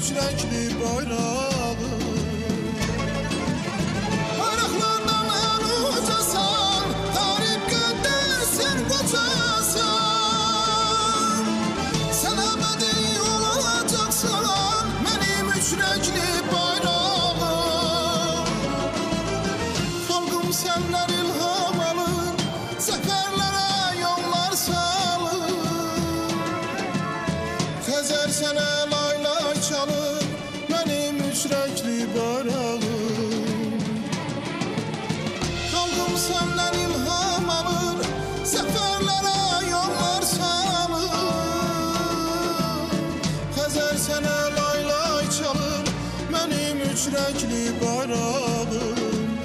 üç renkli bayrağı. Bayraklardan en ucasan, tarih göndersin kocasan. Sen ebedi olacaksan benim üç renkli bayrağım. Halkım senden ilham alır, zaferlere yollar salır. Xəzər sənə laylay çalır, benim üç renkli bayrağım. Halkım senden ilham alır, zaferlere yollar salır. Xəzər sənə laylay çalır, benim üç renkli bayrağım.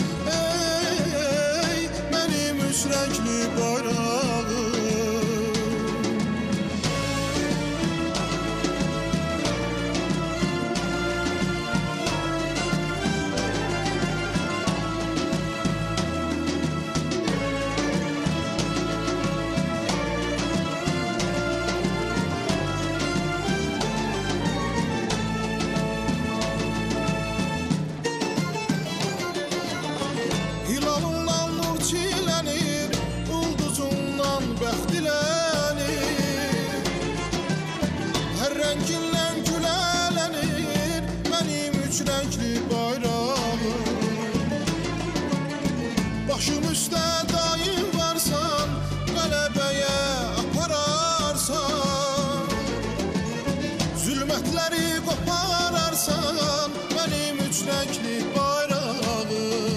Ey, benim üç renkli bayrağım. Hilalından nur çilənir, ulduzundan bəxt dilənir. Hər rəngindən gülələnir, mənim üç rəngli bayrağım. Başım üstə daim varsan, qələbəyə apararsan. Zülmətləri qopararsan, mənim üç rəngli bayrağım.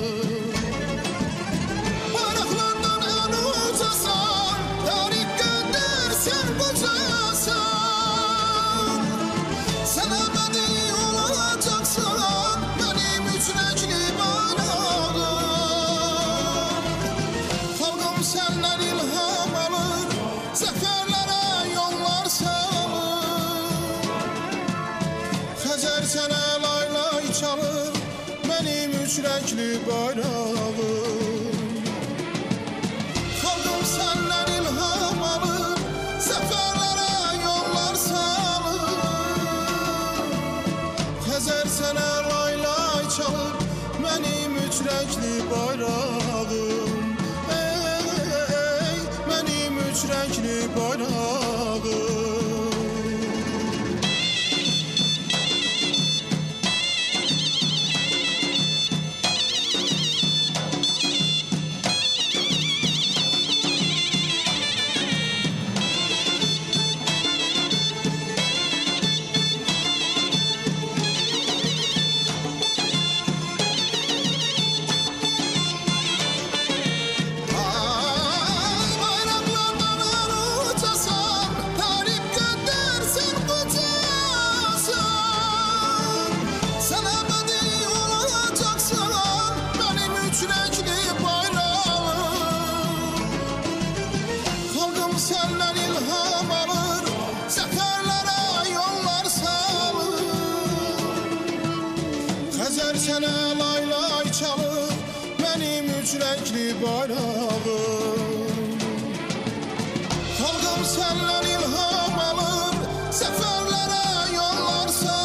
Bayraklardan en ucasan, tarih göndersin kocasan. Sen ebedi olacaksan benim üç renkli bayrağım. Halkım senden ilham alır, zaferlere yollar salır. Xəzər sənə laylay çalır, benim üç renkli bayrağım. Halkım senden ilham alır, zaferlere yollar salır. Xəzər sənə laylay çalır, benim üç renkli bayrağım. Ey, benim üç renkli bayrağım. Bayraklardan en ucasan, tarih göndersin kocasan. Sen ebedi olacaksan benim üç renkli bayrağım. Halkım senden ilham alır, zaferlere yollar salır. Xəzər sənə laylay çalır, benim üç renkli bayrağım. Halkım senden ilham alır, zaferlere yollar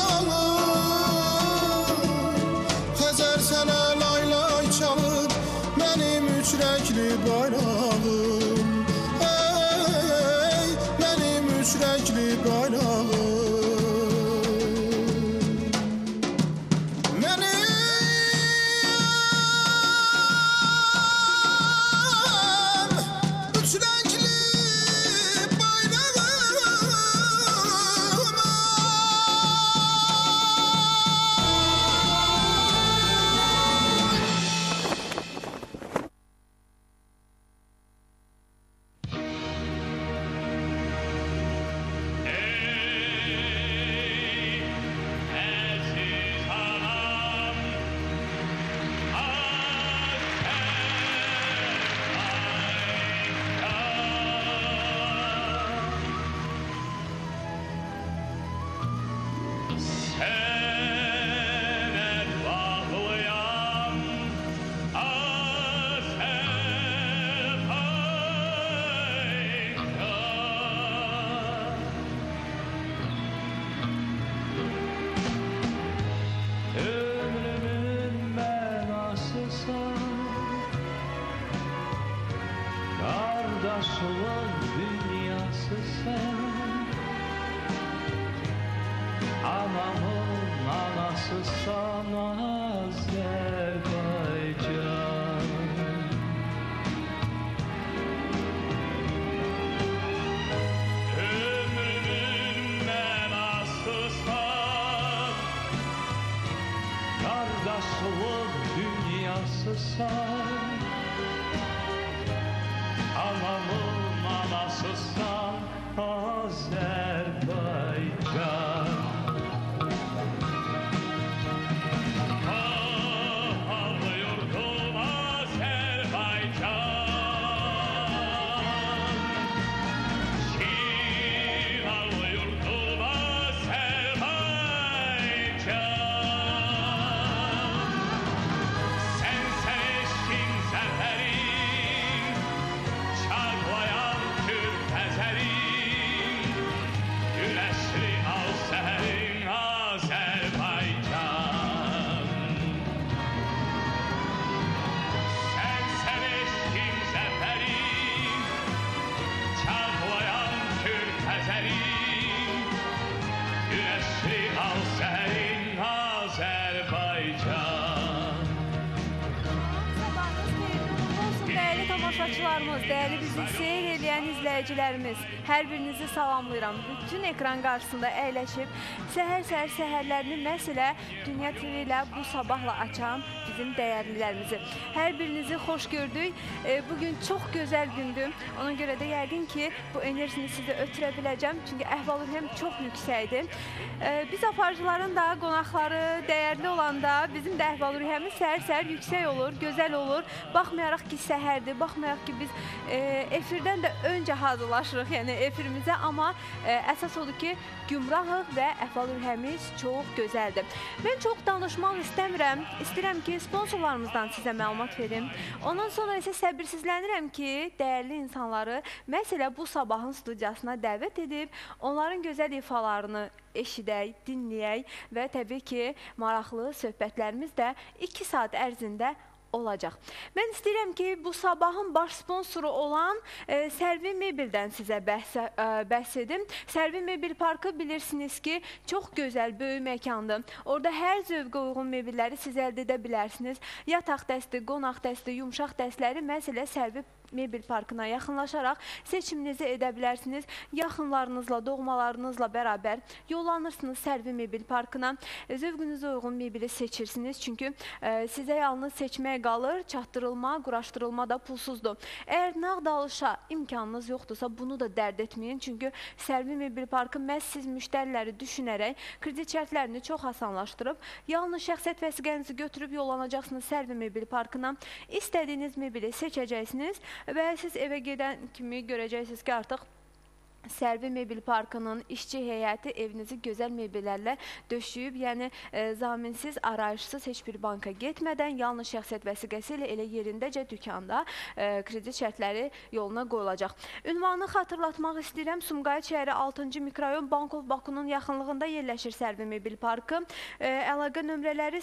salır. Xəzər sənə laylay çalır, benim üç renkli bayrağım. Ey, benim üç renkli bayrağım. Kardaşlığın dünyası sen, anamın anası sana Azerbaycan. Ömrümün mənası sen, kardaşlığın dünyası sen, anamın anasısan Azerbaycan. Baharlı yurdum Azerbaycan, şiranlı yurdum Azerbaycan. Sen eşkin zaferin, çağlayan Türk ezerin, güneşli al seherin Azerbaycan. Sen eşkin zaferin, çağlayan Türk ezerin, güneşli al seherin Azerbaycan. Sabahınız xeyirli olsun değerli tamaşaçılarımız, değerli bizi seyir edən izləyicilərimiz. Hər birinizi salamlayıram. Bütün ekran qarşısında əyləşib, səhər-səhər səhərlərini məhz elə Dünya TV ilə bu sabahla açan bizim dəyərlilərimizi. Hər birinizi xoş gördük. Bugün çox gözəl gündür. Ona görə də yəqin ki, bu enerjini sizə ötürə biləcəm. Çünki əhval-ruhiyyəm çox yüksəkdir. Biz aparıcıların da, qonaqları dəyərli olanda bizim də əhval-ruhiyyəmiz səhər-səhər yüksək olur, gözəl olur. Baxmayaraq ki, səhərdir, baxmayaraq ki, biz efirdən də öncə hazırlaşırıq, yəni efirimizə, amma əsas odur ki, gümrahıq və əhval-ruhiyyəmiz çox gözəldir. Mən çox danışmaq istəmirəm, istəyirəm ki, sponsorlarımızdan sizə məlumat verim. Ondan sonra isə səbirsizlənirəm ki, dəyərli insanları məhz elə bu sabahın studiyasına dəvət edib, onların gözəl ifalarını eşidək, dinləyək və təbii ki, maraqlı söhbətlərimiz də 2 saat ərzində olacaq. Mən istəyirəm ki, bu sabahın baş sponsoru olan Sərvi Mebeldən sizə bəhs edim. Sərvi Mebel Parkı bilirsiniz ki, çox gözəl, böyük məkandır. Orada hər zövqə uyğun mebelləri siz əldə edə bilərsiniz. Yataq dəsti, qonaq dəsti, yumşaq dəstləri məhz elə Sərvi Mebel Parkına yaxınlaşaraq seçiminizi edə bilərsiniz. Yaxınlarınızla, doğmalarınızla bərabər yollanırsınız Sərvi Mebel Parkına. Zövqünüzə uyğun mebeli seçirsiniz. Çünki sizə yalnız seçmək qalır, çatdırılma, quraşdırılma da pulsuzdur. Əgər nağd alışa imkanınız yoxdursa, bunu da dərd etməyin. Çünki Sərvi Mebel Parkı məhz siz müştəriləri düşünərək kredit şərtlərini çox asanlaşdırıb, yalnız şəxsiyyət vəsiqənizi götürüb yollanacaqsınız Sərvi Mebel Parkına. İstədiyiniz mebeli seçəcəksiniz və siz evə gedən kimi görəcəksiniz ki, artıq Sərvi Mebel Parkının işçi heyəti evinizi gözəl mebellərlə döşüyüb, yəni zaminsiz, arayışsız heç bir banka getmədən, yalnız şəxsiyyət vəsiqəsi ilə elə yerindəcə dükanda kredit şərtləri yoluna qoyulacaq. Ünvanı xatırlatmaq istəyirəm. Sumqayıt şəhəri 6-cı mikrorayon Bankov Bakunun yaxınlığında yerləşir Sərvi Mebel Parkı. Əlaqə nömrələri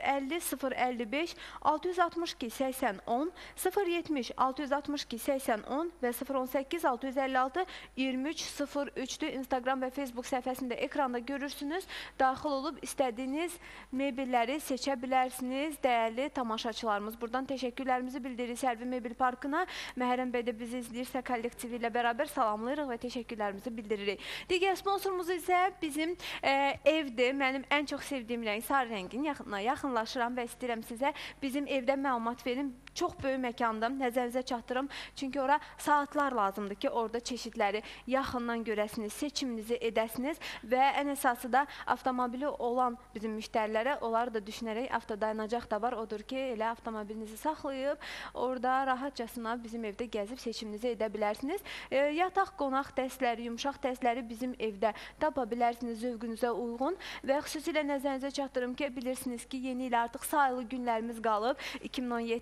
050-055 662 80 10, 070 662 80 10 və 018 656 23 03-dür. Instagram və Facebook səhifəsində ekranda görürsünüz. Daxil olub istədiyiniz mebelləri seçə bilərsiniz. Dəyərli tamaşaçılarımız, buradan təşəkkürlərimizi bildiririk Sərvi Mebel Parkına. Məhərrəm bəy də bizi izləyirsə kollektivi ilə bərabər salamlayırıq və təşəkkürlərimizi bildiririk. Digər sponsorumuz isə bizim evdir. Mənim ən çox sevdiyim rəng sarı rəngin yaxınlaşıram və istəyirəm sizə bizim evdə məlumat verin. Çox böyük məkandır, nəzərinizə çatdırım. Çünki ora saatlar lazımdır ki, orada çeşidləri yaxından görəsiniz, seçiminizi edəsiniz və ən əsası da avtomobili olan bizim müştərilərə, onları da düşünərək avtodayanacaq da var. Odur ki, elə avtomobilinizi saxlayıb, orada rahatcasına bizim evdə gəzib seçiminizi edə bilərsiniz. Yataq, qonaq dəstləri, yumşaq dəstləri bizim evdə tapa bilərsiniz zövqünüzə uyğun və xüsusilə nəzərinizə çatdırım ki, bilirsiniz ki, yeni ilə artıq sayılı günlərimiz qalıb. 2017-ni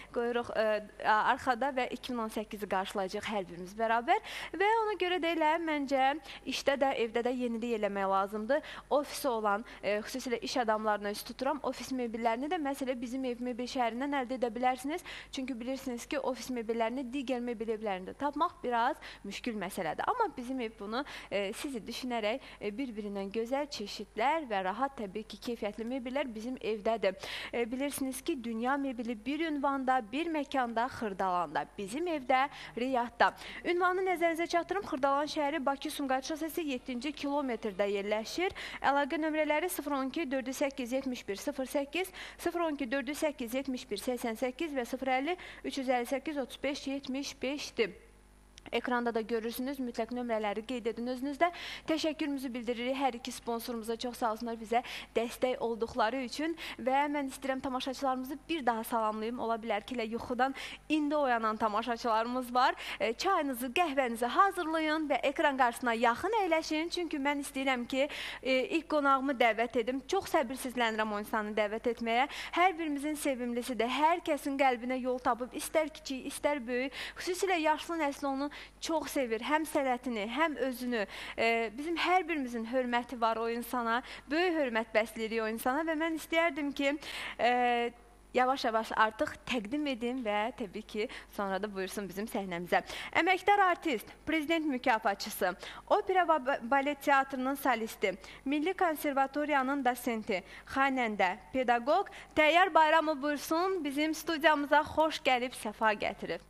qoyuruq arxada və 2018-i qarşılayacaq hər birimiz bərabər. Və ona görə də elə məncə işdə də, evdə də yenilik eləmək lazımdır. Ofisi olan, xüsusilə iş adamlarına üst tuturam. Ofis mebellərini də məsələ bizim ev mebel şəhərindən əldə edə bilərsiniz. Çünki bilirsiniz ki, ofis mebellərini digər mebel evlərində tapmaq biraz müşkül məsələdir. Amma bizim ev bunu sizi düşünərək bir-birindən gözəl çeşidlər və rahat təbii ki, keyfiyyətli mebellər bizim evdədir. Bilirsiniz ki, dünya mebeli bir ünvanda, bir məkanda, Xırdalanda. Bizim evdə, Riyadda. Ünvanı nəzərinizə çatdırım. Xırdalan şəhəri Bakı-Sumqayıt şosesi 7-ci kilometrdə yerləşir. Əlaqə nömrələri 012 408 71 08, 012 408 71 88 və 050 358 35 75-dir. Ekranda da görürsünüz, mütləq nömrələri qeyd edin özünüzdə. Təşəkkürümüzü bildiririk hər iki sponsorumuza, çox sağ olsunlar bizə dəstək olduqları üçün və mən istəyirəm tamaşaçılarımızı bir daha salamlayayım. Ola bilər ki, yuxudan indi oyanan tamaşaçılarımız var. Çayınızı, qəhvənizi hazırlayın və ekran qarşısına yaxın əyləşin. Çünki mən istəyirəm ki, ilk qonağımı dəvət edim. Çox səbirsizlənirəm o insanı dəvət etməyə. Hər birimizin sevimlisidir. Hər kəsin qəlbinə yol tapıb, istər kiçik, istər böyük, xüsusilə yaşlı nəsli onu çox sevir, həm sənətini, həm özünü. Bizim hər birimizin hörməti var o insana, böyük hörmət bəsləyirik o insana və mən istəyərdim ki, yavaş-yavaş artıq təqdim edim və təbii ki, sonra da buyursun bizim səhnəmizə. Əməkdar artist, prezident mükafatçısı, opera və balet teatrının solisti, Milli Konservatoriyanın dosenti, xanəndə, pedaqoq Təyyar Bayramov buyursun, bizim studiyamıza xoş gəlib, səfa gətirib.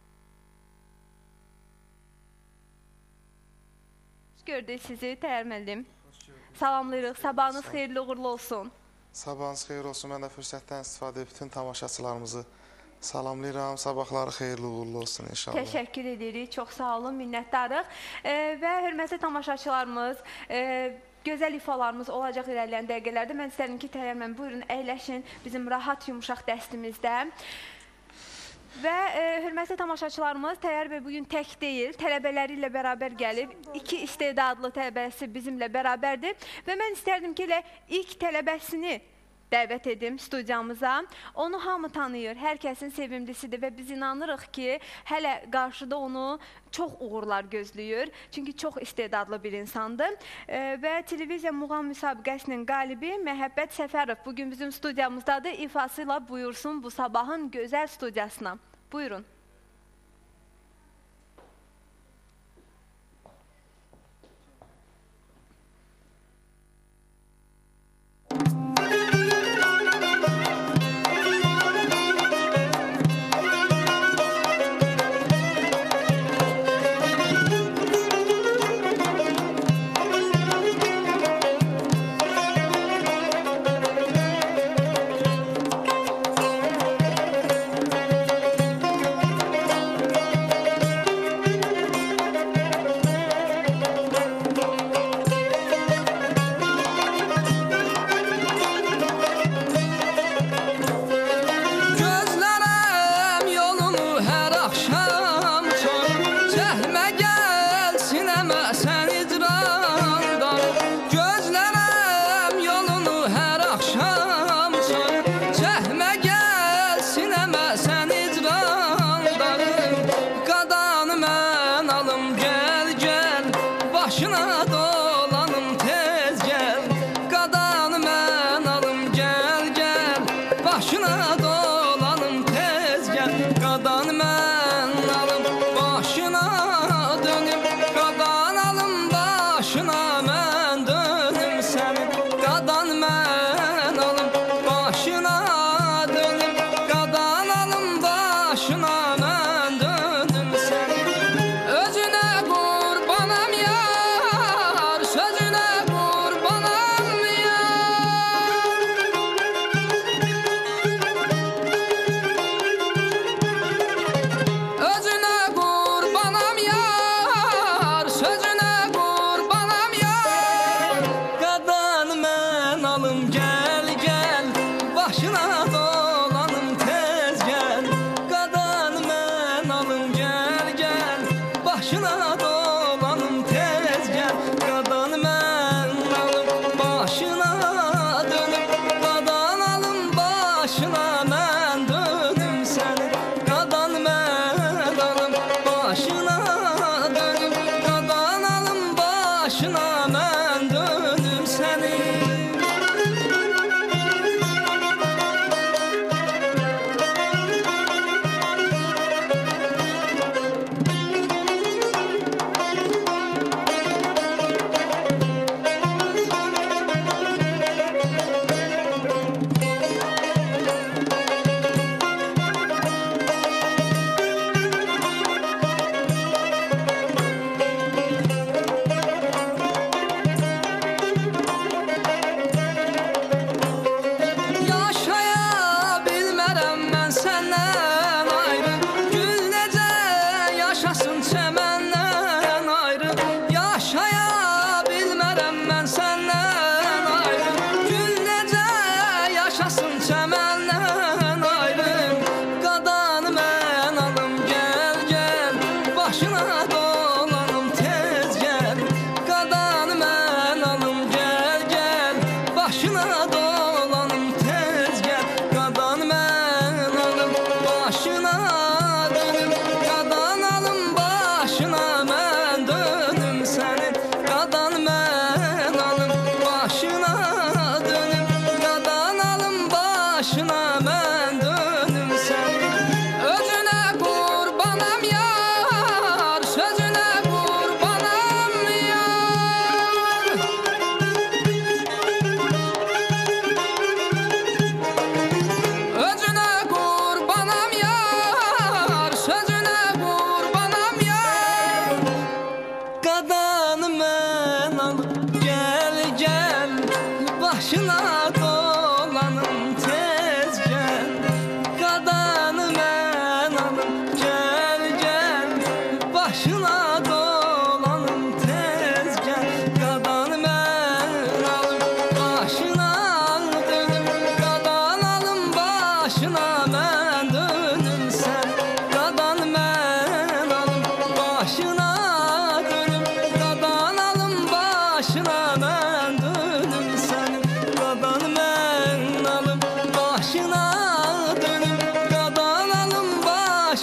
Gördük sizi, Təyyar müəllim. Salamlayırıq, sabahınız xeyirli uğurlu olsun. Sabahınız xeyir olsun, mən də fürsətdən istifadə edib bütün tamaşaçılarımızı salamlayıram. Sabahları xeyirli uğurlu olsun inşallah. Təşəkkür edirik, çox sağ olun, minnətdarıq. Və hörmətli tamaşaçılarımız, gözəl ifalarımız olacaq irəliləyən dəqiqələrdə. Mən istəyirəm ki, Təyyar müəllim, buyurun, əyləşin bizim rahat, yumuşaq dəstimizdə. Və hörmətli tamaşaçılarımız, Təyyar bəy bugün tək deyil, tələbələri ilə bərabər gəlib. 2 istedadlı tələbəsi bizimlə bərabərdir. Və mən istərdim ki, ilk tələbəsini dəvət edim studiyamıza. Onu hamı tanıyır, hər kəsin sevimlisidir və biz inanırıq ki, hələ qarşıda onu çox uğurlar gözləyir. Çünki çox istedadlı bir insandır. Və televiziya muğam müsabiqəsinin qalibi Məhəbbət Səfərov bugün bizim studiyamızdadır. İfası ilə buyursun bu sabahın gözəl studiyasına. Buyurun.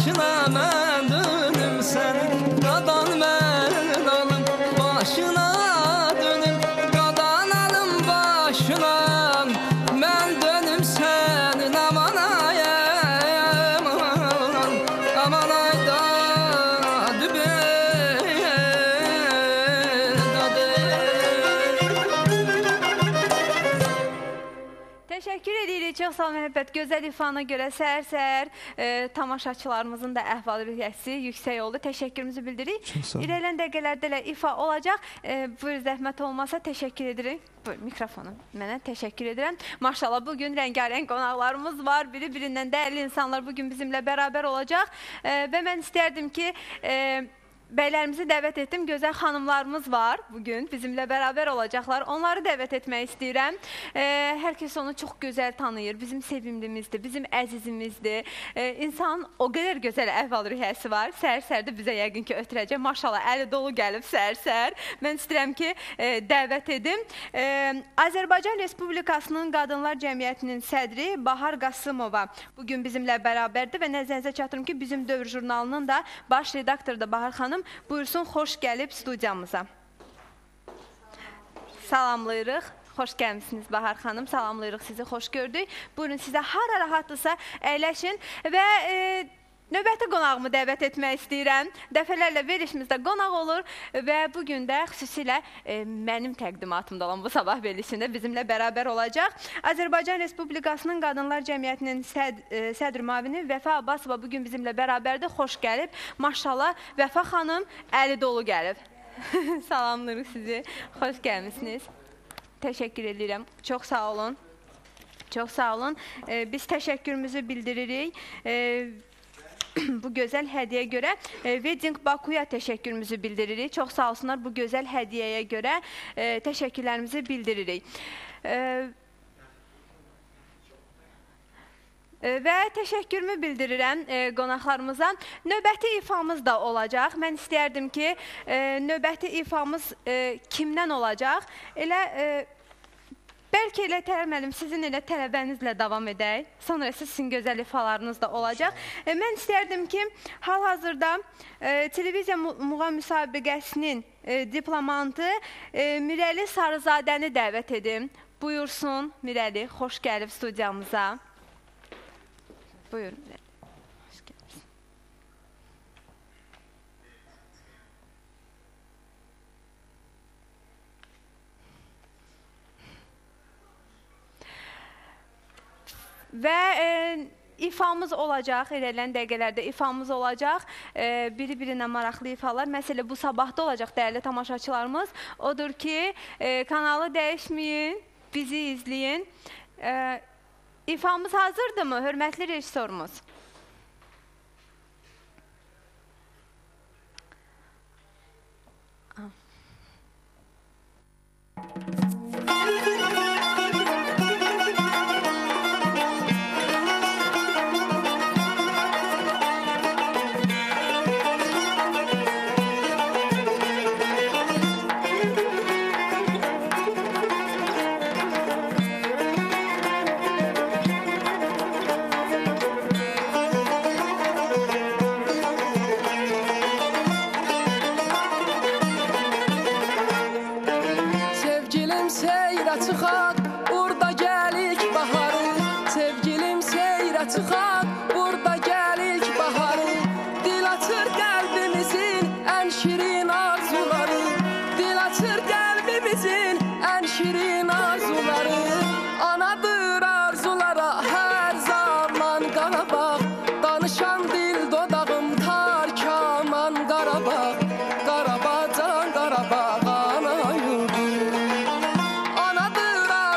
başına mən dönüm sənin qadan mən alım başına dönüm qadan alım başına mən dönüm sənin aman ay aman ay da dübə Təşəkkür edirik. Çox sağ ol məhəbbət. Gözəl ifana görə səhər-səhər tamaşaçılarımızın da əhval-ruhiyyəsi yüksək oldu. Təşəkkürümüzü bildiririk. İrələn dəqiqələrdə də ifa olacaq. Buyur, zəhmət olmasa təşəkkür edirik. Buyur, mikrofonu mənə təşəkkür edirəm. Maşallah, bugün rəngarəng qonaqlarımız var. Biri-birindən dəyərli insanlar bugün bizimlə bərabər olacaq. Və mən istərdim ki, bəylərimizi dəvət etdim. Gözəl xanımlarımız var bugün. Bizimlə bərabər olacaqlar. Onları dəvət etmək istəyirəm. Hər kəs onu çox gözəl tanıyır. Bizim sevimlimizdir, bizim əzizimizdir. İnsanın o qədər gözəl əhval-ruhiyyəsi var. Səhər-səhərdə bizə yəqin ki, ötürəcək. Maşallah, əli dolu gəlib səhər-səhər. Mən istəyirəm ki, dəvət edim. Azərbaycan Respublikasının Qadınlar Cəmiyyətinin sədri Bahar Qasımova bugün bizimlə bərabərdir və nəzərinizə çatdırım ki, bizim Dövr jurnalının da baş redaktoru da Bahar xanım. Buyursun, xoş gəlib studiyamıza. Salamlayırıq. Xoş gəlmişsiniz Bahar xanım. Salamlayırıq sizi, xoş gördük. Buyurun, sizə hara rahatdırsa əyləşin və növbəti qonağımı dəvət etmək istəyirəm. Dəfələrlə verilişimizdə qonaq olur və bugün də xüsusilə mənim təqdimatımda olan bu sabah verilişində bizimlə bərabər olacaq. Azərbaycan Respublikasının Qadınlar Cəmiyyətinin sədr müavini Vəfa Abbasova bugün bizimlə bərabərdir. Xoş gəlib. Maşallah, Vəfa xanım əli dolu gəlib. Salamlayırıq sizi. Xoş gəlmişsiniz. Təşəkkür edirəm. Çox sağ olun. Çox sağ olun. Biz təşəkkürümüzü bildiririk. Bu gözəl hədiyyəyə görə Wedding Bakuya təşəkkürümüzü bildiririk. Çox sağ olsunlar bu gözəl hədiyyəyə görə təşəkkürlərimizi bildiririk. Və təşəkkürümü bildirirəm qonaqlarımıza. Növbəti ifamız da olacaq. Mən istəyərdim ki, növbəti ifamız kimdən olacaq? Bəlkə elə müəllim, sizin elə tələbənizlə davam edək. Sonra sizin gözəl ifalarınız da olacaq. Mən istərdim ki, hal-hazırda televiziya muğam müsabiqəsinin diplomantı Mirəli Sarızadəni dəvət edim. Buyursun Mirəli, xoş gəlib studiyamıza. Buyur Mirəli. Xoş gəlibsin. Və ifamız olacaq, irəliləyən dəqiqələrdə ifamız olacaq. Biri-birinə maraqlı ifalar. Məsələ bu sabahda olacaq dəyərli tamaşaçılarımız. Odur ki, kanalı dəyişməyin, bizi izləyin. İfamız hazırdırmı, hörmətli rejissorumuz? Qarabağdan Qarabağ ana yurdu. Anadır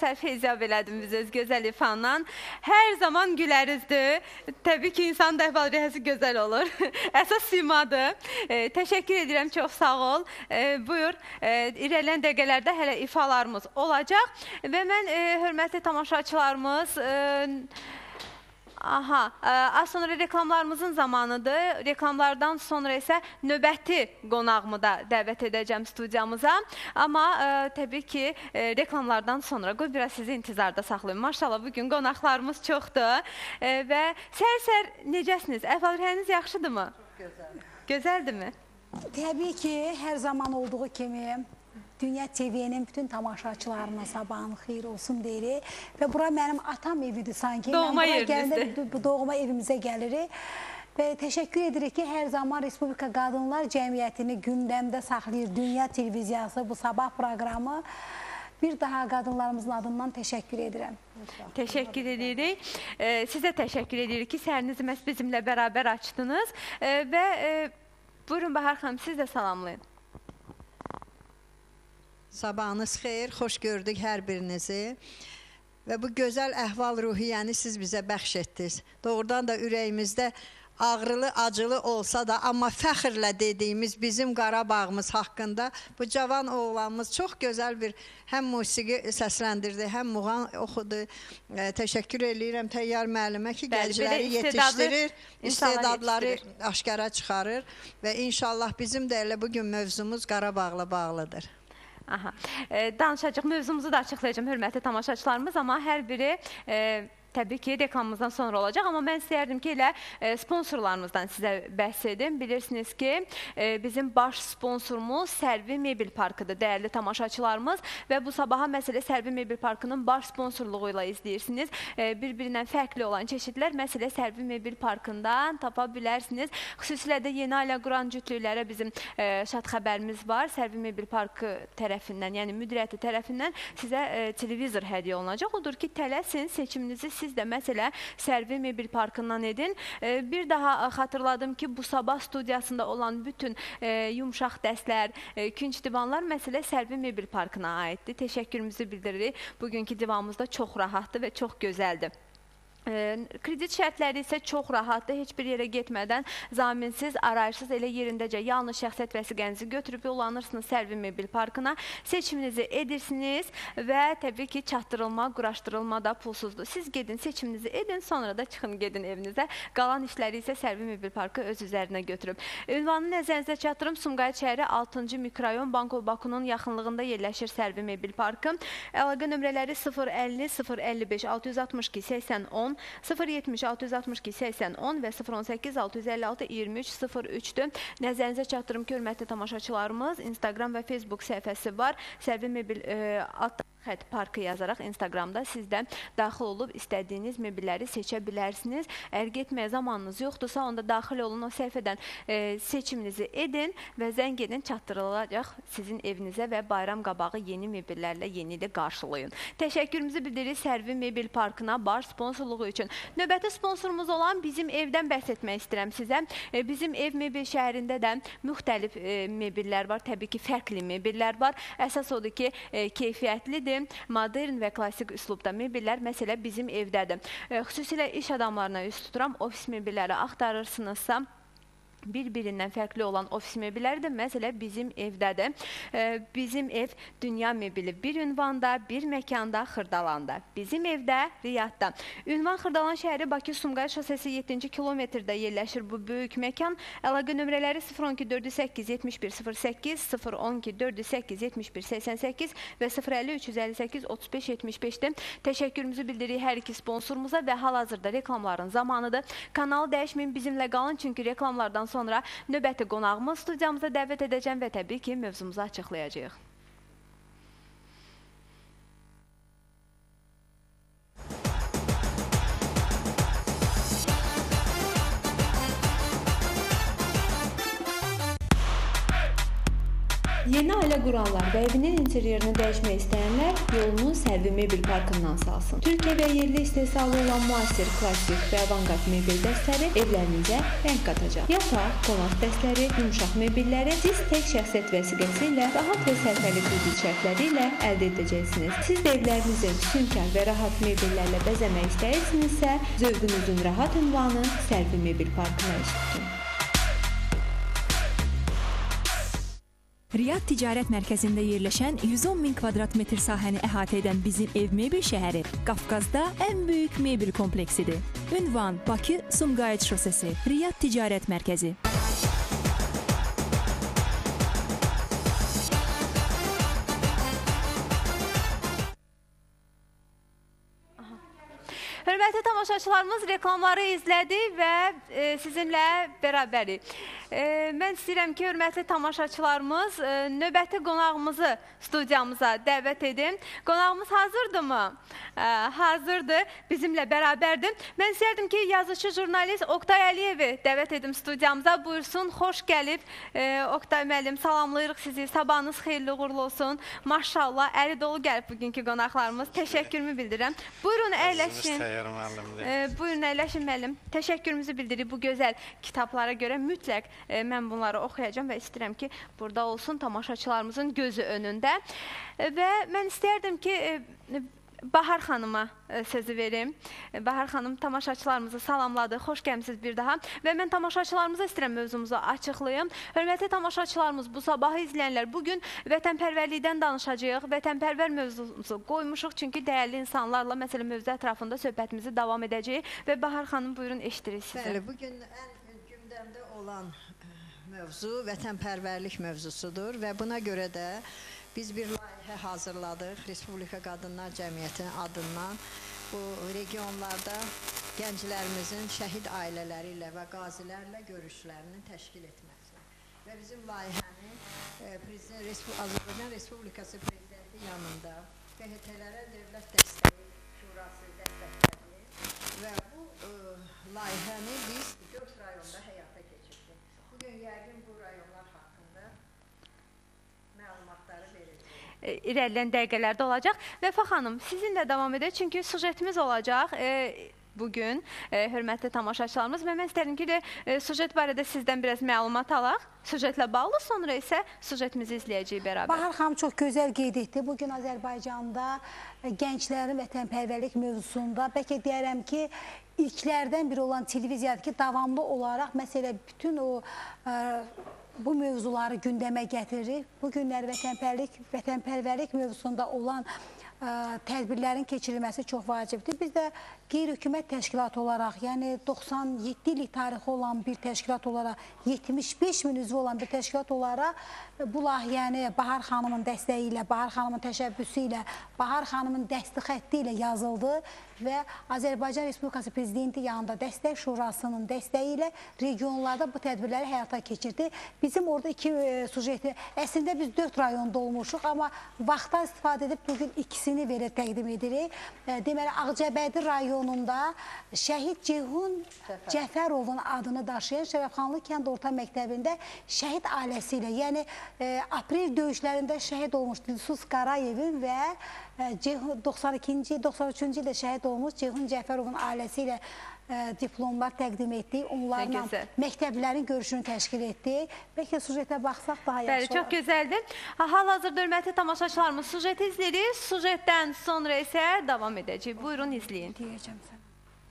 gözəl feyziyab elədin biz öz gözəl ifandan. Hər zaman gülərizdir. Təbii ki, insan da əhval-ruhiyyəsi gözəl olur. Əsas simadır. Təşəkkür edirəm, çox sağ ol. Buyur, irəliləyən dəqiqələrdə hələ ifalarımız olacaq. Və mən, hörmətli tamaşaçılarımız, az sonra reklamlarımızın zamanıdır. Reklamlardan sonra isə növbəti qonağımı da dəvət edəcəm studiyamıza. Amma təbii ki, reklamlardan sonra qoy biraz sizi intizarda saxlayın. Maşallah, bugün qonaqlarımız çoxdur. Və səhər-səhər necəsiniz? Əhval-ruhiyyəniz yaxşıdırmı? Çox gözəl. Gözəldirmi? Təbii ki, hər zaman olduğu kimi Dünya TV'nin bütün tamaşaçılarına sabahın xeyir olsun deyirik. Və bura mənim atam evidir sanki. Doğma yerinizdir. Doğma evimizə gəlirik. Və təşəkkür edirik ki, hər zaman Respublika Qadınlar Cəmiyyətini gündəmdə saxlayır Dünya Televiziyası bu sabah proqramı. Bir daha qadınlarımızın adından təşəkkür edirəm. Təşəkkür edirik. Sizə təşəkkür edirik ki, səhərinizi məhz bizimlə bərabər açdınız. Və buyurun Bahar xanım, siz də salamlayın. Sabahınız xeyir, xoş gördük hər birinizi və bu gözəl əhval-ruhiyyəni siz bizə bəxş etdiniz. Doğrudan da ürəyimizdə ağrılı, acılı olsa da, amma fəxrlə dediyimiz bizim Qarabağımız haqqında bu cavan oğlanımız çox gözəl bir həm musiqi səsləndirdi, həm muğam oxudu. Təşəkkür edirəm Təyyar müəllimə ki, gəncləri yetişdirir, istedadları aşkara çıxarır və inşallah bizim də elə bugün mövzumuz Qarabağla bağlıdır. Danışacaq, mövzumuzu da açıqlayacağım, hörmətli tamaşaçılarımız, amma hər biri təbii ki, reklamımızdan sonra olacaq. Amma mən istəyərdim ki, elə sponsorlarımızdan sizə bəhs edim. Bilirsiniz ki, bizim baş sponsorumuz Sərvi Mebel Parkıdır, dəyərli tamaşaçılarımız. Və bu sabaha məsələ Sərvi Mebel Parkının baş sponsorluğu ilə izləyirsiniz. Bir-birindən fərqli olan çeşidlər məsələ Sərvi Mebel Parkından tapa bilərsiniz. Xüsusilə də yeni ailə quran cütlüklərə bizim şad xəbərimiz var. Sərvi Mebel Parkı tərəfindən, yəni müdiriyyəti tərəfindən sizə televizor hədiyyə olunacaq. Odur ki, tələsin, seçiminizi siz də məsələ Sərvi Mebel Parkından edin. Bir daha xatırladım ki, bu sabah studiyasında olan bütün yumuşaq dəstlər, künc divanlar məsələ Sərvi Mebel Parkına aiddir. Təşəkkürümüzü bildiririk. Bugünkü divanımız da çox rahatdır və çox gözəldir. Kredit şərtləri isə çox rahatdır. Heç bir yerə getmədən zaminsiz, arayışsız elə yerindəcə yalnız şəxsiyyət vəsiqənizi götürüb yollanırsınız Sərvi Mebel Parkına. Seçiminizi edirsiniz və təbii ki, çatdırılma, quraşdırılma da pulsuzdur. Siz gedin, seçiminizi edin, sonra da çıxın gedin evinizə. Qalan işləri isə Sərvi Mebel Parkı öz üzərinə götürüb. Ünvanı nəzərinizə çatdırım. Sumqayıt şəhəri 6-cı mikrorayon Bankov Bakunun yaxınlığında yerləşir Sərvi Mebel Parkı. Əlaqə nömrələri 050 055 662 80 10, 070 662 80 10 və 018 656 23 03-dür. Nəzərinizə çatdırım ki, hörmətli tamaşaçılarımız, Instagram və Facebook səhifəsi var. Sərvi Mebel Xət Parkı yazaraq Instagramda siz də daxil olub istədiyiniz mebelləri seçə bilərsiniz. Əgər getməyə zamanınız yoxdursa, onda daxil olun, o səhifədən seçiminizi edin və zəng edin, çatdırılacaq sizin evinizə və bayram qabağı yeni mebellərlə yeni ilə qarşılayın. Təşəkkürümüzü bildiririk Sərvi Mebel Parkına baş sponsorluğu üçün. Növbəti sponsorumuz olan Bizim Evdən bəhs etmək istəyirəm sizə. Bizim Ev Mebel şəhərində də müxtəlif mebellər var, təbii ki, fərqli mebellər var. Əsas odur ki, keyfiyyətlidir. Modern və klassik üslubda mebellər məsələ Bizim Evdədir. Xüsusilə iş adamlarına üst tuturam, ofis mebelləri axtarırsınızsa, bir-birindən fərqli olan ofis mebelləri də məsələ Bizim Evdədir. Bizim Ev dünya mebeli bir ünvanda, bir məkanda, Xırdalanda. Bizim Evdə, Riyadda. Ünvan Xırdalan şəhəri Bakı Sumqayıt şosesi 7-ci kilometrdə yerləşir bu böyük məkan. Əlaqə nömrələri 012 408 71 08, 012 408 71 88 və 050 358 35 75-dir. Təşəkkürümüzü bildiririk hər iki sponsorumuza və hal-hazırda reklamların zamanıdır. Kanalı dəyişməyin, bizimlə qalın, çünki reklamlardan sonra növbəti qonağımız studiyamıza dəvət edəcəm və təbii ki, mövzumuzu açıqlayacağıq. Yeni ailə quranlar və evinin interyerini dəyişmək istəyənlər yolunu Səlvi Mebel Parkından salsın. Türkiyə və yerli istehsalı olan müasir, klassik və avangard mebel dəstləri evlərinizə rəng qatacaq. Yataq, qonaq dəstləri, yumşaq mebelləri siz tək şəxsiyyət vəsiqəsi ilə rahat və sərfəli kredit şərtləri ilə əldə edəcəksiniz. Siz də evlərinizi füsunkar və rahat mebellərlə bəzəmək istəyirsinizsə, zövqünüzün rahat ünvanı Səlvi Mebel Parkına üz tutun. Riyad Ticarət Mərkəzində yerləşən 110 min kvadrat metr sahəni əhatə edən bizim ev mebel şəhəri Qafqazda ən böyük mebel kompleksidir. Ünvan Bakı Sumqayıt şosesi, Riyad Ticarət Mərkəzi. Hörmətli tamaşaçılarımız, reklamları izlədi və sizinlə bərabərik. Mən istəyirəm ki, hörmətli tamaşaçılarımız, növbəti qonağımızı studiyamıza dəvət edin. Qonağımız hazırdırmı? Hazırdır, bizimlə bərabərdir. Mən istəyərdim ki, yazıcı jurnalist Oqtay Əliyevi dəvət edim studiyamıza. Buyursun, xoş gəlib. Oqtay müəllim, salamlayırıq sizi. Sabahınız xeyirli uğurlu olsun. Maşallah, əli dolu gəlib bugünkü qonaqlarımız. Təşəkkürümü bildirirəm. Buyurun, əyləşin. Buyurun, əyləşin müəllim. Təşəkkürümüzü bildiririk bu gözəl kitablara görə. Mütləq mən bunları oxuyacağım və istəyirəm ki, burada olsun tamaşaçılarımızın gözü önündə. Və mən istəyərdim ki, Bahar xanıma sözü verim. Bahar xanım tamaşaçılarımızı salamladı. Xoş gəlmisiniz bir daha. Və mən tamaşaçılarımıza istəyirəm mövzumuzu açıqlayım. Hörmətli tamaşaçılarımız, bu sabahı izləyənlər, bugün vətənpərvərlikdən danışacağıq. Vətənpərvər mövzumuzu qoymuşuq. Çünki dəyərli insanlarla məsələ mövzu ətrafında söhbətimizi davam edəcəyik. Və Bahar xanım, buyurun, eşidirik sizi. Bəli, bugün ən gündəmdə olan mövzu vətənpərvərlik mövzusudur və buna görə də biz bir layihə hazırladıq Respublika Qadınlar Cəmiyyətinin adından. Bu regionlarda gənclərimizin şəhid ailələri ilə və qazilərlə görüşlərini təşkil etməkdir. Və bizim layihəni Azərbaycan Respublikası Prezidenti yanında PHT-lərə Dövlət Dəstəyi Şurası dəstəklədi və bu layihəni biz 4 rayonda həyata keçirdik. Bugün yəqin bu rayonlar haqqında məlumatları verəcək. İrəliləyən dəqiqələrdə olacaq. Vəfa xanım, sizinlə davam edək, çünki sujetimiz olacaq bugün, hörmətli tamaşaçılarımız. Və mən istədim ki, sujet barədə sizdən biraz məlumat alaq. Sujetlə bağlı, sonra isə sujetimizi izləyəcəyik bərabər. Bahar xanım çox gözəl qeyd etdi. Bugün Azərbaycanda gənclərin vətənpərvərlik mövzusunda, bəlkə deyərəm ki, ilklərdən biri olan televiziyadır ki, davamlı olaraq məsələ bütün o bu mövzuları gündəmə gətirir. Bu günlər vətənpərvərlik mövzusunda olan tədbirlərin keçirilməsi çox vacibdir. Biz də qeyri-hökumət təşkilatı olaraq, yəni 97 illik tarixi olan bir təşkilat olaraq, 75 min üzvü olan bir təşkilat olaraq bu layihəni Bahar xanımın dəstəyi ilə, Bahar xanımın təşəbbüsü ilə, Bahar xanımın dəsti xətti ilə yazıldı və Azərbaycan Respublikası Prezidenti yanında Dəstək Şurasının dəstəyi ilə regionlarda bu tədbirləri həyata keçirdi. Bizim orada iki sujeti, əslində biz 4 rayonda olmuşuq, amma vaxtdan istifadə edib bugün ikisini verib təqdim edirik. Deməli, Ağcabədi rayonunda şəhid Ceyhun Cəfərovun adını daşıyan Şərəfxanlı kənd orta məktəbində şəhid ailəsi ilə, yəni aprel döyüşlərində şəhid olmuş Dilsuz Qarayevin və 92-ci, 93-cü ildə şəhid olmuş Ceyhun Cəfərovun ailəsi ilə diplomlar təqdim etdik. Onlarla məktəblərin görüşünü təşkil etdik. Bəlkə sujetə baxsaq daha yaxşı olar. Çox gözəldir. Hal-hazırda hörmətli tamaşaçılarımız sujeti izləyirik. Sujetdən sonra isə davam edəcək. Buyurun, izləyin. Deyəcəm sən.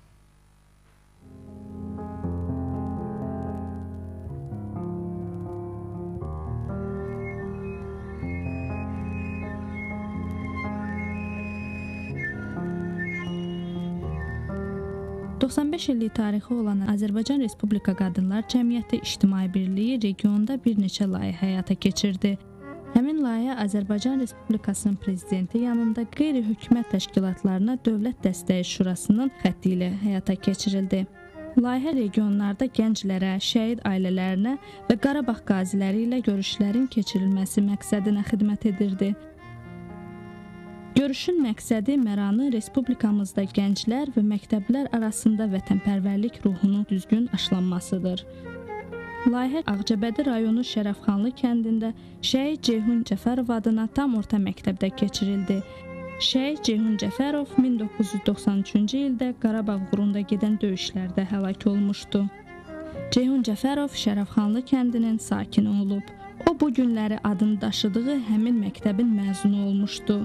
...95 illik tarixi olan Azərbaycan Respublika Qadınlar Cəmiyyəti İctimai Birliyi regionda bir neçə layihə həyata keçirdi. Həmin layihə Azərbaycan Respublikasının Prezidenti yanında qeyri-hökumət təşkilatlarına Dövlət Dəstəyi Şurasının xətti ilə həyata keçirildi. Layihə regionlarda gənclərə, şəhid ailələrinə və Qarabağ qaziləri ilə görüşlərin keçirilməsi məqsədinə xidmət edirdi. Görüşün məqsədi məranı respublikamızda gənclər və məktəblər arasında vətənpərvərlik ruhunun düzgün aşılanmasıdır. Layihə Ağcabədi rayonu Şərəfxanlı kəndində Şəhid Ceyhun Cəfərov adına tam orta məktəbdə keçirildi. Şəhid Ceyhun Cəfərov 1993-cü ildə Qarabağ uğrunda gedən döyüşlərdə həlak olmuşdu. Ceyhun Cəfərov Şərəfxanlı kəndinin sakini olub. O bu günləri adını daşıdığı həmin məktəbin məzunu olmuşdu.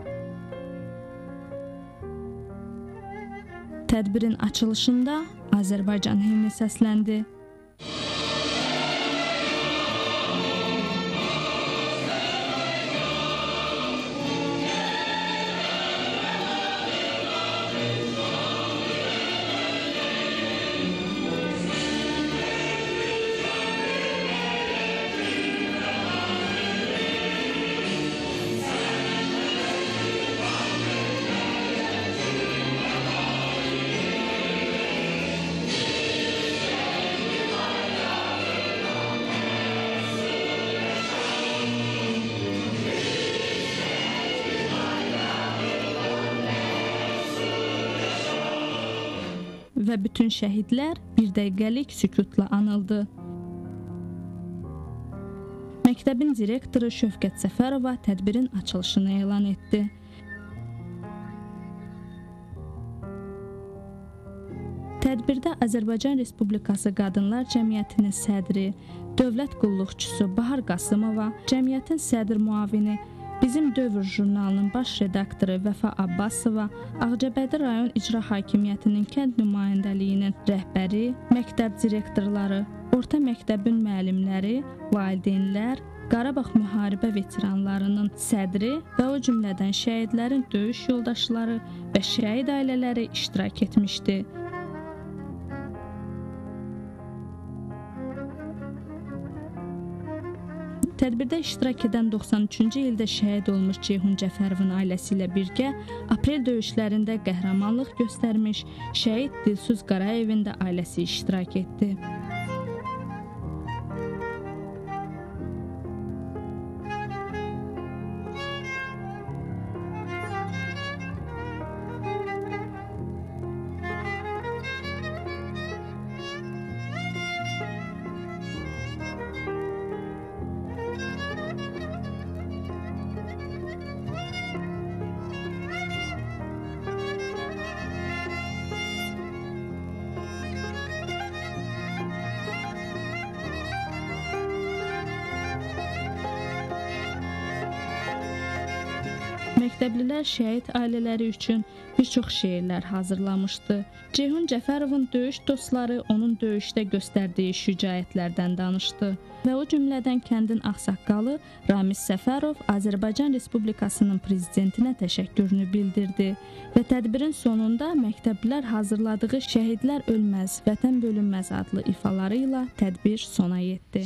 Tədbirin açılışında Azərbaycan himni səsləndi. Və bütün şəhidlər bir dəqiqəlik sükutla anıldı. Məktəbin direktoru Şövkət Səfərova tədbirin açılışını elan etdi. Tədbirdə Azərbaycan Respublikası Qadınlar Cəmiyyətinin sədri, dövlət qulluqçusu Bahar Qasımova, cəmiyyətin sədr müavini, Bizim Dövr jurnalının baş redaktoru Vəfa Abbasova, Ağcabədi rayon İcra Hakimiyyətinin kənd nümayəndəliyinin rəhbəri, məktəb direktorları, orta məktəbin müəllimləri, valideynlər, Qarabağ müharibə veteranlarının sədri və o cümlədən şəhidlərin döyüş yoldaşları və şəhid ailələri iştirak etmişdi. Tədbirdə iştirak edən 93-cü ildə şəhid olmuş Ceyhun Cəfərovun ailəsi ilə birgə aprel döyüşlərində qəhrəmanlıq göstərmiş şəhid Dilsuz Qarayevin də ailəsi iştirak etdi. Məktəblilər şəhid ailələri üçün bir çox şeirlər hazırlamışdı. Ceyhun Cəfərovun döyüş dostları onun döyüşdə göstərdiyi şücaətlərdən danışdı və o cümlədən kəndin ağsaqqalı Ramiz Səfərov Azərbaycan Respublikasının prezidentinə təşəkkürünü bildirdi və tədbirin sonunda məktəblilər hazırladığı Şəhidlər ölməz, vətən bölünməz adlı ifaları ilə tədbir sona yetdi.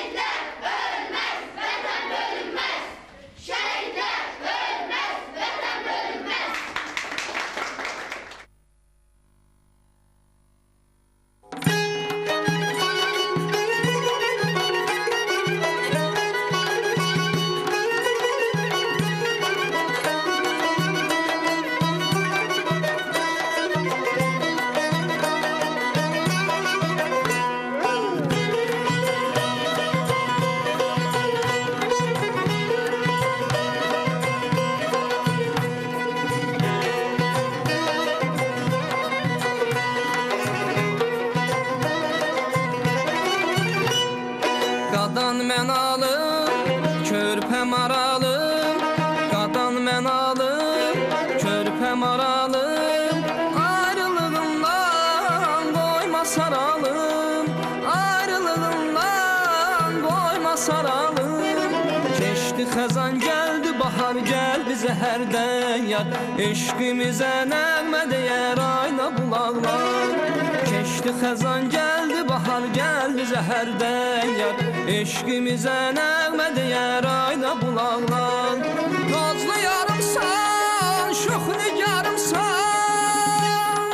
Qadan mən alım, körpəm aralım, qadan mən alım, körpəm aralım, ayrılığından qoyma saralım, ayrılığından qoyma saralım. Keçdi xəzan, gəldi bahar, gəldi zəhərdən yar, eşqimizə nəğmə deyər ayna bulaqlar. Keçdi xəzan, gəldi bahar, gəldi zəhərdən yar, eşqimizə nəğmə deyər ayna bulaqlar. Nazlı yarımsan, şox nigarımsan,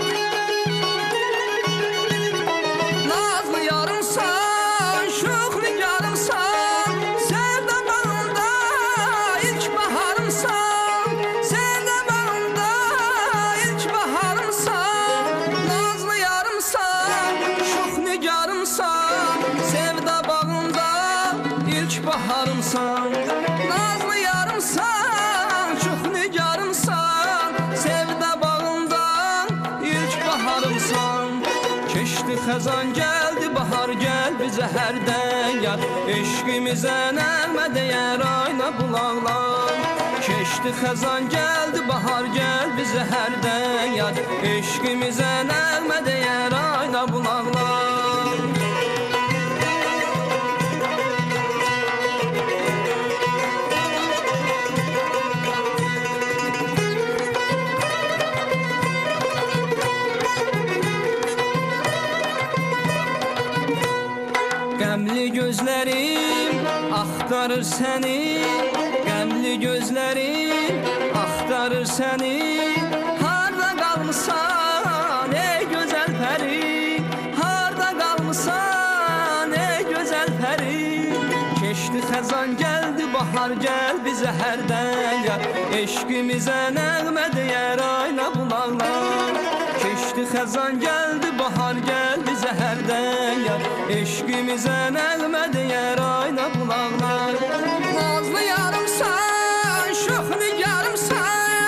nazlı yarımsan, şox nigarımsan, sevda bağında ilk baharımsan, sevda bağında ilk baharımsan, nazlı yarımsan, şox nigarımsan, yarımsan. Keçdi xəzan gəldi bahar gəl bizə hərdən yar. Eşqimizə nəğmə deyər ayna bulaqlar. Keçdi xəzan gəldi bahar gəl bizə hərdən yar. Eşqimizə nəğmə deyər ayna bulaqlar. Qəmli gözlərim axtarır səni, qəmli gözlərim axtarır səni. Harda qalmısan ey gözəl pəri, harda qalmısan ey gözəl pəri. Keçdi xəzan gəldi bahar gəl bizə hərdən yar. Eşqimizə nəğmə deyər ayna bulaqlar. Keçdi xəzan gəldi bahar gəl bizə hərdən yar. Eşqimizə nəğmə deyər ayna bulaqlar. Nazlı yarımsan, şux nigarımsan.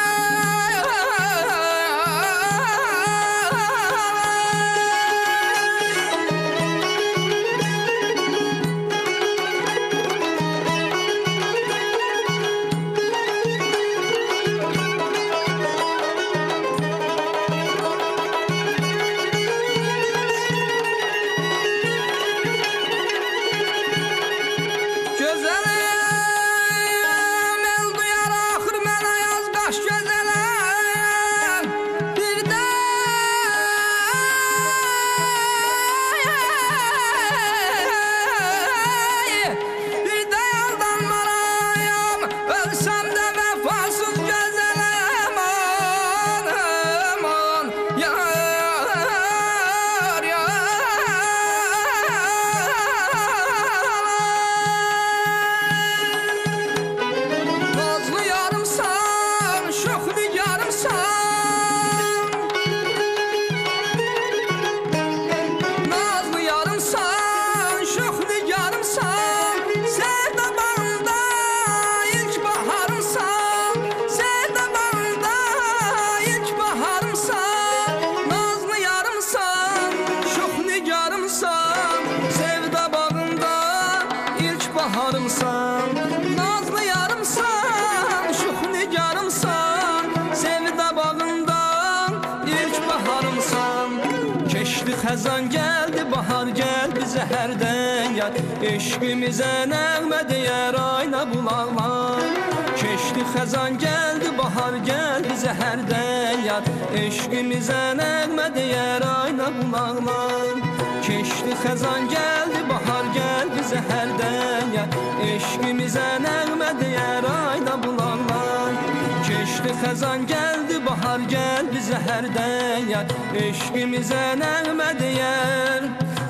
Xəzan gəldi bahar gəl bizə hərdən yar. Eşqimizə nəğmə deyər ayna bulaqlar. Keçdi xəzan gəldi bahar gəl bizə hərdən yar. Eşqimizə nəğmə deyər ayna bulaqlar. Keçdi xəzan gəldi bahar gəl bizə hərdən yar. Eşqimizə nəğmə deyər ayna bulaqlar. Keçdi xəzan gəldi bahar gəl bizə hərdən yar. Eşqimizə nəğmə deyər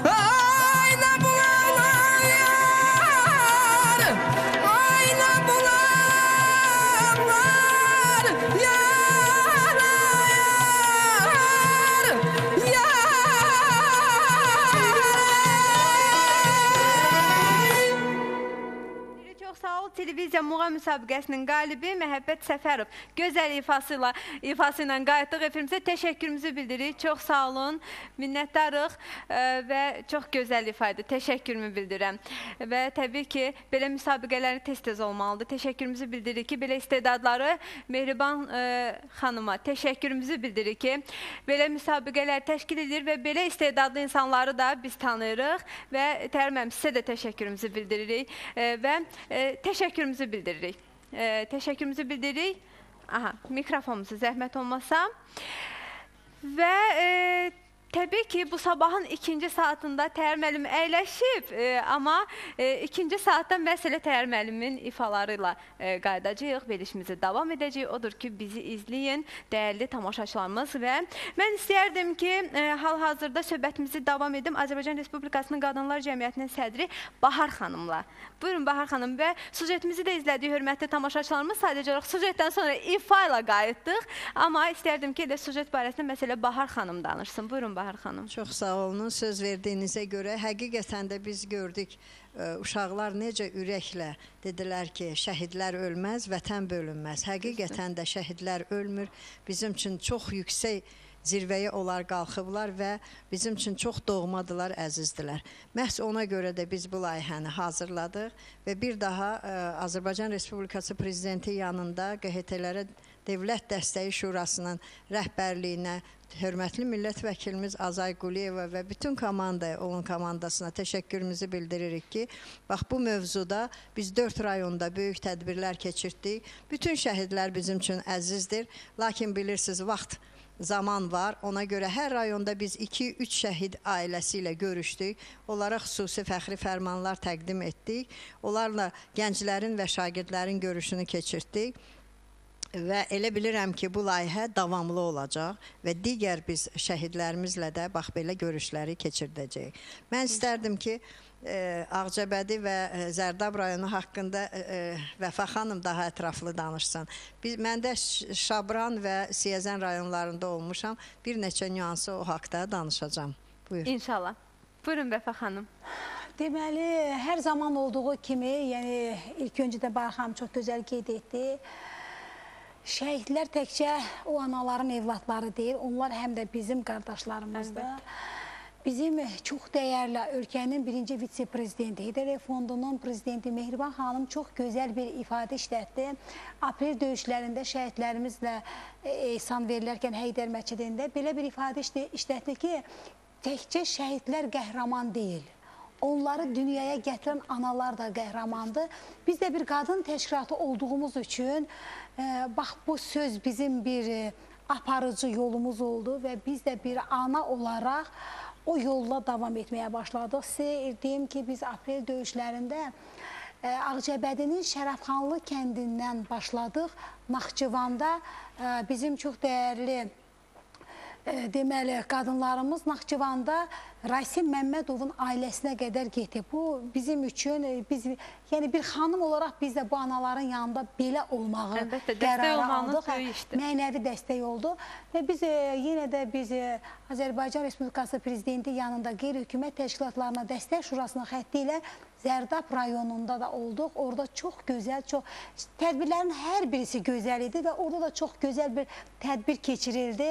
ayna bulaqlar yar. Ayna bulaqlar yar, yar, yar. Çox sağ ol. Televiziya muğam müsabiqəsinin qalibi Məhəbbət Səfərov gözəl ifası ilə qayıtdıq efimizə. Təşəkkürümüzü bildiririk. Çox sağ olun. Minnətdarıq və çox gözəl ifadə. Təşəkkürümü bildirirəm. Və təbii ki, belə müsabiqələri tez-tez olmalıdır. Təşəkkürümüzü bildiririk ki, belə istedadları Mehriban xanıma təşəkkürümüzü bildiririk ki, belə müsabiqələr təşkil edir və belə istedadlı insanları da biz tanıyırıq və Tərməm sizə də təşəkkürümüzü bildiririk və təşəkkürümüzü bildiririk. Təşəkkürümüzü bildiririk. Aha, mikrofonumuzu zəhmət olmasa. Və təbii ki, bu sabahın ikinci saatında Təhər müəllim əyləşib, amma ikinci saatda məsələ Təhər müəllimin ifaları ilə qayıdacağıq, verilişimizi davam edəcəyik. Odur ki, bizi izləyin, dəyərli tamaşaçılarımız və mən istəyərdim ki, hal-hazırda söhbətimizi davam edim Azərbaycan Respublikasının Qadınlar Cəmiyyətinin sədri Bahar xanımla. Buyurun Bahar xanım və sujetimizi də izlədik, hörmətli tamaşaçılarımız. Sadəcə olaraq sujetdən sonra ifa ilə qayıtdıq, amma istərdim ki, sujet barəsində məsələ Bahar xanım danışsın. Buyurun Bahar xanım. Çox sağ olun. Söz verdiyinizə görə həqiqətən də biz gördük uşaqlar necə ürəklə dedilər ki, şəhidlər ölməz, vətən bölünməz. Həqiqətən də şəhidlər ölmür. Bizim üçün çox yüksək zirvəyə onlar qalxıblar və bizim üçün çox doğmadılar, əzizdilər. Məhz ona görə də biz bu layihəni hazırladıq və bir daha Azərbaycan Respublikası Prezidenti yanında QHT-lərə Dövlət Dəstəyi Şurasının rəhbərliyinə, hörmətli millət vəkilimiz Azay Quliyeva və bütün komandaya, onun komandasına təşəkkürümüzü bildiririk ki, bax bu mövzuda biz 4 rayonda böyük tədbirlər keçirtdik. Bütün şəhidlər bizim üçün əzizdir, lakin bilirsiniz, vaxt zaman var. Ona görə hər rayonda biz 2-3 şəhid ailəsi ilə görüşdük. Onlara xüsusi fəxri fərmanlar təqdim etdik. Onlarla gənclərin və şagirdlərin görüşünü keçirtdik. Və elə bilirəm ki, bu layihə davamlı olacaq və digər biz şəhidlərimizlə də bax belə görüşləri keçirdəcəyik. Mən istərdim ki, Ağcabədi və Zərdab rayonu haqqında Vəfa xanım daha ətraflı danışsın. Mən də Şabran və Siyəzən rayonlarında olmuşam. Bir neçə nüansı o haqda danışacağım. Buyur. İnşallah. Buyurun Vəfa xanım. Deməli, hər zaman olduğu kimi, yəni ilk öncə də Barxam çox gözəl qeyd etdi. Şəhidlər təkcə o anaların evlatları deyil, onlar həm də bizim qardaşlarımızdır. Bizim çox dəyərli ölkənin birinci vitse-prezidenti, Heydər Fondunun prezidenti Mehriban xanım çox gözəl bir ifadə işlətdi. Aprel döyüşlərində şəhidlərimizlə ehsan verilərkən Heydər məscidində belə bir ifadə işlətdi ki, təkcə şəhidlər qəhrəman deyil. Onları dünyaya gətirən analar da qəhrəmandır. Biz də bir qadın təşkilatı olduğumuz üçün, bax bu söz bizim bir aparıcı yolumuz oldu və biz də bir ana olaraq o yolla davam etməyə başladıq. Sizə deyim ki, biz aprel döyüşlərində Ağcabədinin Şərəfxanlı kəndindən başladıq. Naxçıvanda bizim çox dəyərli deməli, qadınlarımız Naxçıvanda Rasim Məmmədovun ailəsinə qədər getib. Bu bizim üçün, yəni bir xanım olaraq biz də bu anaların yanında belə olmağı qərarı aldıq. Mənəvi dəstək oldu. Və biz yenə də biz Azərbaycan Respublikası Prezidenti yanında qeyri-hökumət təşkilatlarına dəstək şurasının xətti ilə Zərdab rayonunda da olduq. Orada çox gözəl, tədbirlərin hər birisi gözəl idi və orada da çox gözəl bir tədbir keçirildi.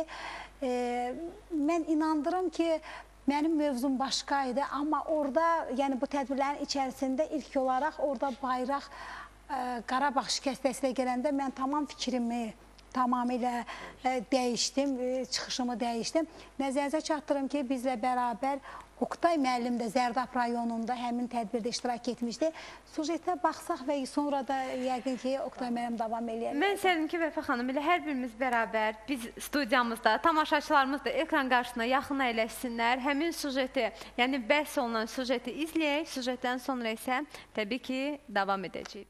Mən inandırım ki, mənim mövzum başqa idi, amma orada, yəni bu tədbirlərin içərisində ilk olaraq orada bayraq Qarabağ şikəstəsilə gələndə mən tamam fikrimi tamamilə dəyişdim, çıxışımı dəyişdim. Nəzərinizə çatdırım ki, bizlə bərabər Oqtay müəllim də Zərdab rayonunda həmin tədbirdə iştirak etmişdi. Sujetə baxsaq və sonra da yəqin ki, Oqtay müəllim davam eləyək. Mən istərdim ki, Vəfa xanım, elə hər birimiz bərabər, biz studiyamızda, tamaşaçılarımız da ekran qarşısına yaxın əyləşsinlər. Həmin sujeti, yəni bəhs olunan sujeti izləyək. Sujetdən sonra isə təbii ki, davam edəcəyik.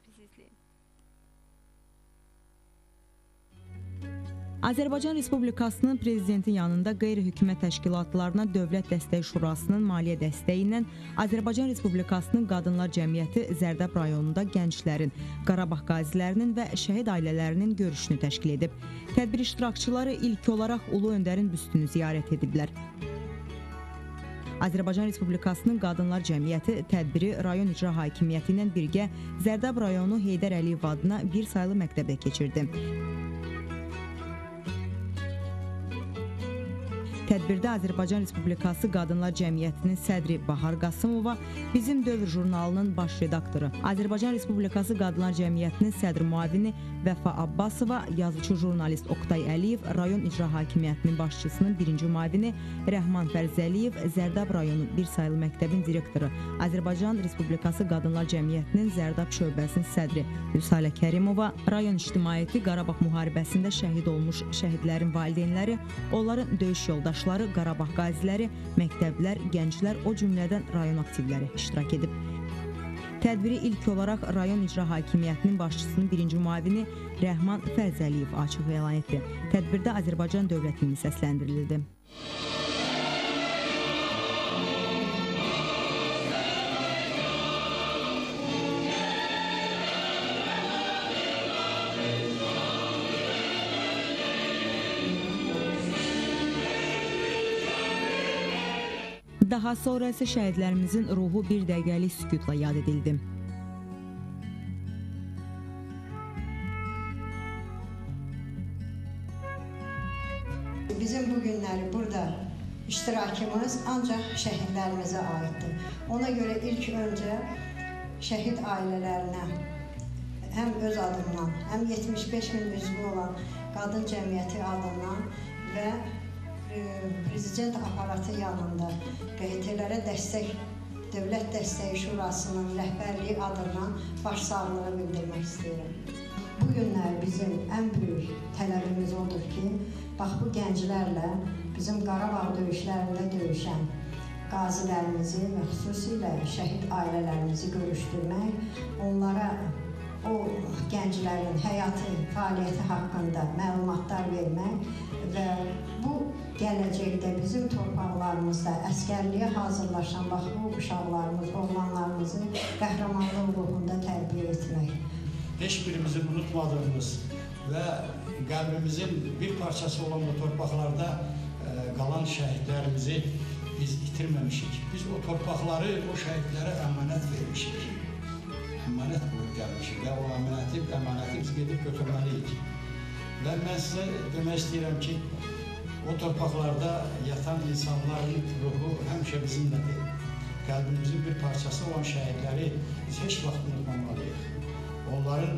Azərbaycan Respublikasının prezidenti yanında qeyri-hökumət təşkilatlarına Dövlət Dəstək Şurasının maliyyə dəstəyi ilə Azərbaycan Respublikasının Qadınlar Cəmiyyəti Zərdab rayonunda gənclərin, Qarabağ qazilərinin və şəhid ailələrinin görüşünü təşkil edib. Tədbir iştirakçıları ilk olaraq Ulu Öndərin büstünü ziyarət ediblər. Azərbaycan Respublikasının Qadınlar Cəmiyyəti tədbiri rayon icra hakimiyyəti ilə birgə Zərdab rayonu Heydər Əliyev adına bir saylı məktəbdə keçirdi. Tədbirdə Azərbaycan Respublikası Qadınlar Cəmiyyətinin sədri Bahar Qasımova, Bizim Dövr jurnalının baş redaktoru, Azərbaycan Respublikası Qadınlar Cəmiyyətinin sədr müavini Vəfa Abbasova, yazıcı jurnalist Oqtay Əliyev, rayon icra hakimiyyətinin başçısının birinci müavini Rəhman Fərzəliyev, Zərdab rayonu bir sayılı məktəbin direktoru, Azərbaycan Respublikası Qadınlar Cəmiyyətinin Zərdab şöbəsinin sədri Hüsalə Kərimova, rayon ictimaiyyəti Qarabağ müharibəsində şəhid olmuş şəhidlərin valideynləri, onların döyüş yoldaşları, Qarabağ qaziləri, məktəblər, gənclər, o cümlədən rayon aktivləri iştirak edib. Tədbiri ilk olaraq rayon icra hakimiyyətinin başçısının birinci müavini Rəhman Fərzəliyev açıq elan etdi. Tədbirdə Azərbaycan dövlət himni səsləndirildi. Daha sonra isə şəhidlərimizin ruhu bir dəqiqəlik sükutla yad edildi. Bizim bu günləri iştirakımız ancaq şəhidlərimizə aiddir. Ona görə ilk öncə şəhid ailələrinə həm öz adımdan, həm 75 min üzvü olan qadın cəmiyyəti adından və Prezident aparatı yanında QHT-lərə dəstək, Dövlət Dəstəyi Şurasının rəhbərliyi adından başsağlığı bildirmək istəyirəm. Bu günlər bizim ən böyük tələbimiz odur ki, bax bu gənclərlə bizim Qarabağ döyüşlərində döyüşən qazilərimizi və xüsusilə şəhid ailələrimizi görüşdürmək, onlara o gənclərin həyatı, fəaliyyəti haqqında məlumatlar vermək və bu gələcəkdə bizim torpaqlarımızda əskərliyə hazırlaşan bax bu uşaqlarımız, oğlanlarımızı qəhrəmanlıq ruhunda tərbiyə etmək. Heç birimizi unutmadığımız və qəlbimizin bir parçası olan bu torpaqlarda qalan şəhidlərimizi biz itirməmişik. Biz o torpaqları, o şəhidlərə əmanət vermişik. Əmanət qoyub gəlmişik və o əmanəti biz gedib götürməliyik. Və mən sizə demək istəyirəm ki, o torpaqlarda yatan insanların ruhu həmişə bizimlədir. Qəlbimizin bir parçası olan şəhidləri biz heç vaxt unutmamalıyıq. Onların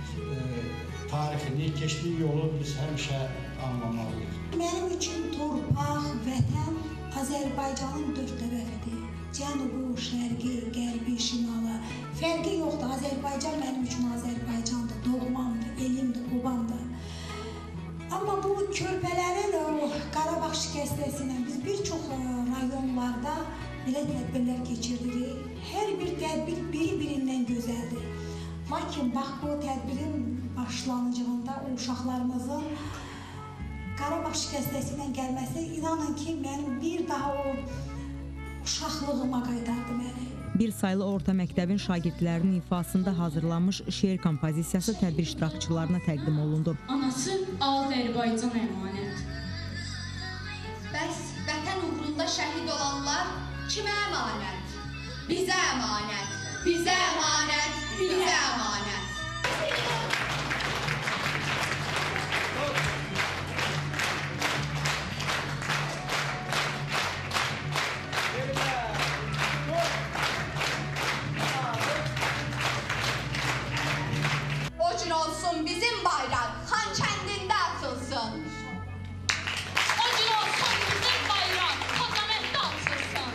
tarixini, keçdiyi yolu biz həmişə anlamalıyıq. Mənim üçün torpaq, vətən Azərbaycanın dörd tərəfidir. Cənubu, şərqi, qərbi, şimalı. Fərqi yoxdur. Azərbaycan mənim üçün Azərbaycandır, doğmamdır, elimdir, qubamdır. Amma bu körpələrin o Qarabağ şikəstəsindən biz bir çox rayonlarda belə tədbirlər keçiririk. Hər bir tədbir biri-birindən gözəldir. Lakin bax bu tədbirin başlanıcılığında o uşaqlarımızın Qarabağ şikəstəsindən gəlməsi inanın ki, mənim bir daha o uşaqlığıma qaytardı məni. Bir saylı orta məktəbin şagirdlərinin ifasında hazırlanmış şeir kompozisiyası tədbir iştirakçılarına təqdim olundu. Anası Azərbaycan əmanət. Bəs vətən uğrunda şəhid olanlar kimə əmanət? Bizə əmanət, bizə əmanət, bizə əmanət. O gün olsun bizim bayraq, Xan kəndində atılsın. O gün olsun bizim bayraq, Xaçanətdə atılsın.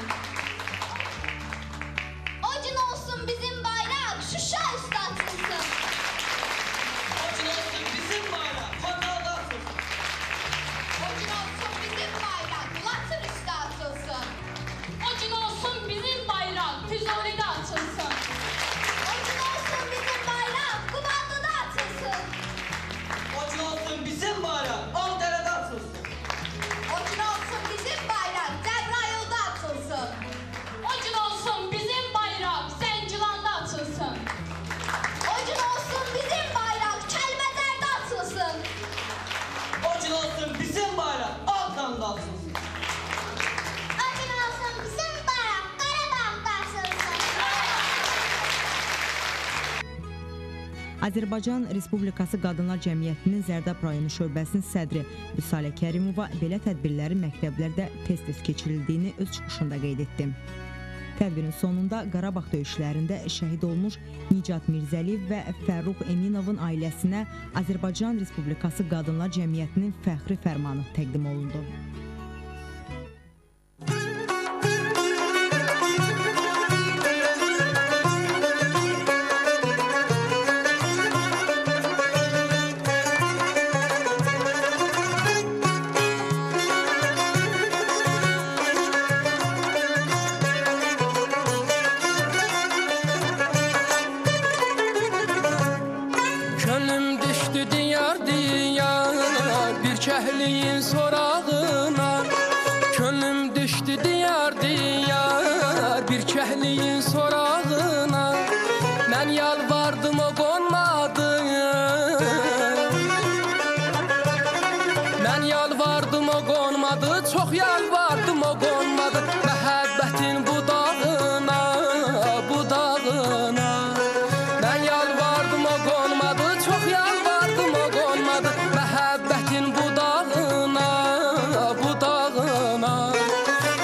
O gün olsun bizim bayraq, Şuşa üstə atılsın. O gün olsun bizim bayraq, Xanalda atılsın. O gün olsun bizim bayraq, Laçın üstə atılsın. O gün olsun bizim bayraq, Füzuridə atılsın. O gün olsun bizim bayraq, Qubadlıda atılsın. O gün olsun bizim bayraq, Ağdərədə atılsın. O gün olsun bizim bayraq, Cəbrayılda atılsın. O gün olsun bizim bayraq, Zəngilanda atılsın. O gün olsun bizim bayraq, Kəlbəcərdə atılsın. O gün olsun bizim bayraq, Ağdamda atılsın. O gün olsun bizim bayraq, Qarabağda atılsın. Azərbaycan Respublikası Qadınlar Cəmiyyətinin Zərdab rayonu şöbəsinin sədri Vüsalə Kərimova belə tədbirlərin məktəblərdə tez-tez keçirildiyini öz çıxışında qeyd etdi. Tədbirin sonunda Qarabağ döyüşlərində şəhid olmuş Nicat Mirzəliyev və Fərruq Eminovun ailəsinə Azərbaycan Respublikası Qadınlar Cəmiyyətinin fəxri fərmanı təqdim olundu. Könlüm düşdü diyar diyar bir kəhliyin sorağına. Könlüm düşdü diyar diyar bir kəhliyin sorağına. Mən yalvardım o qonmadı. Mən yalvardım o qonmadı. Çox yalvardım o qonmadı. Məhəbbətin budağına, budağına. Mən yalvardım o qonmadı. Çox yalvardım o qonmadı. Məhəbbətin budağına, budağına.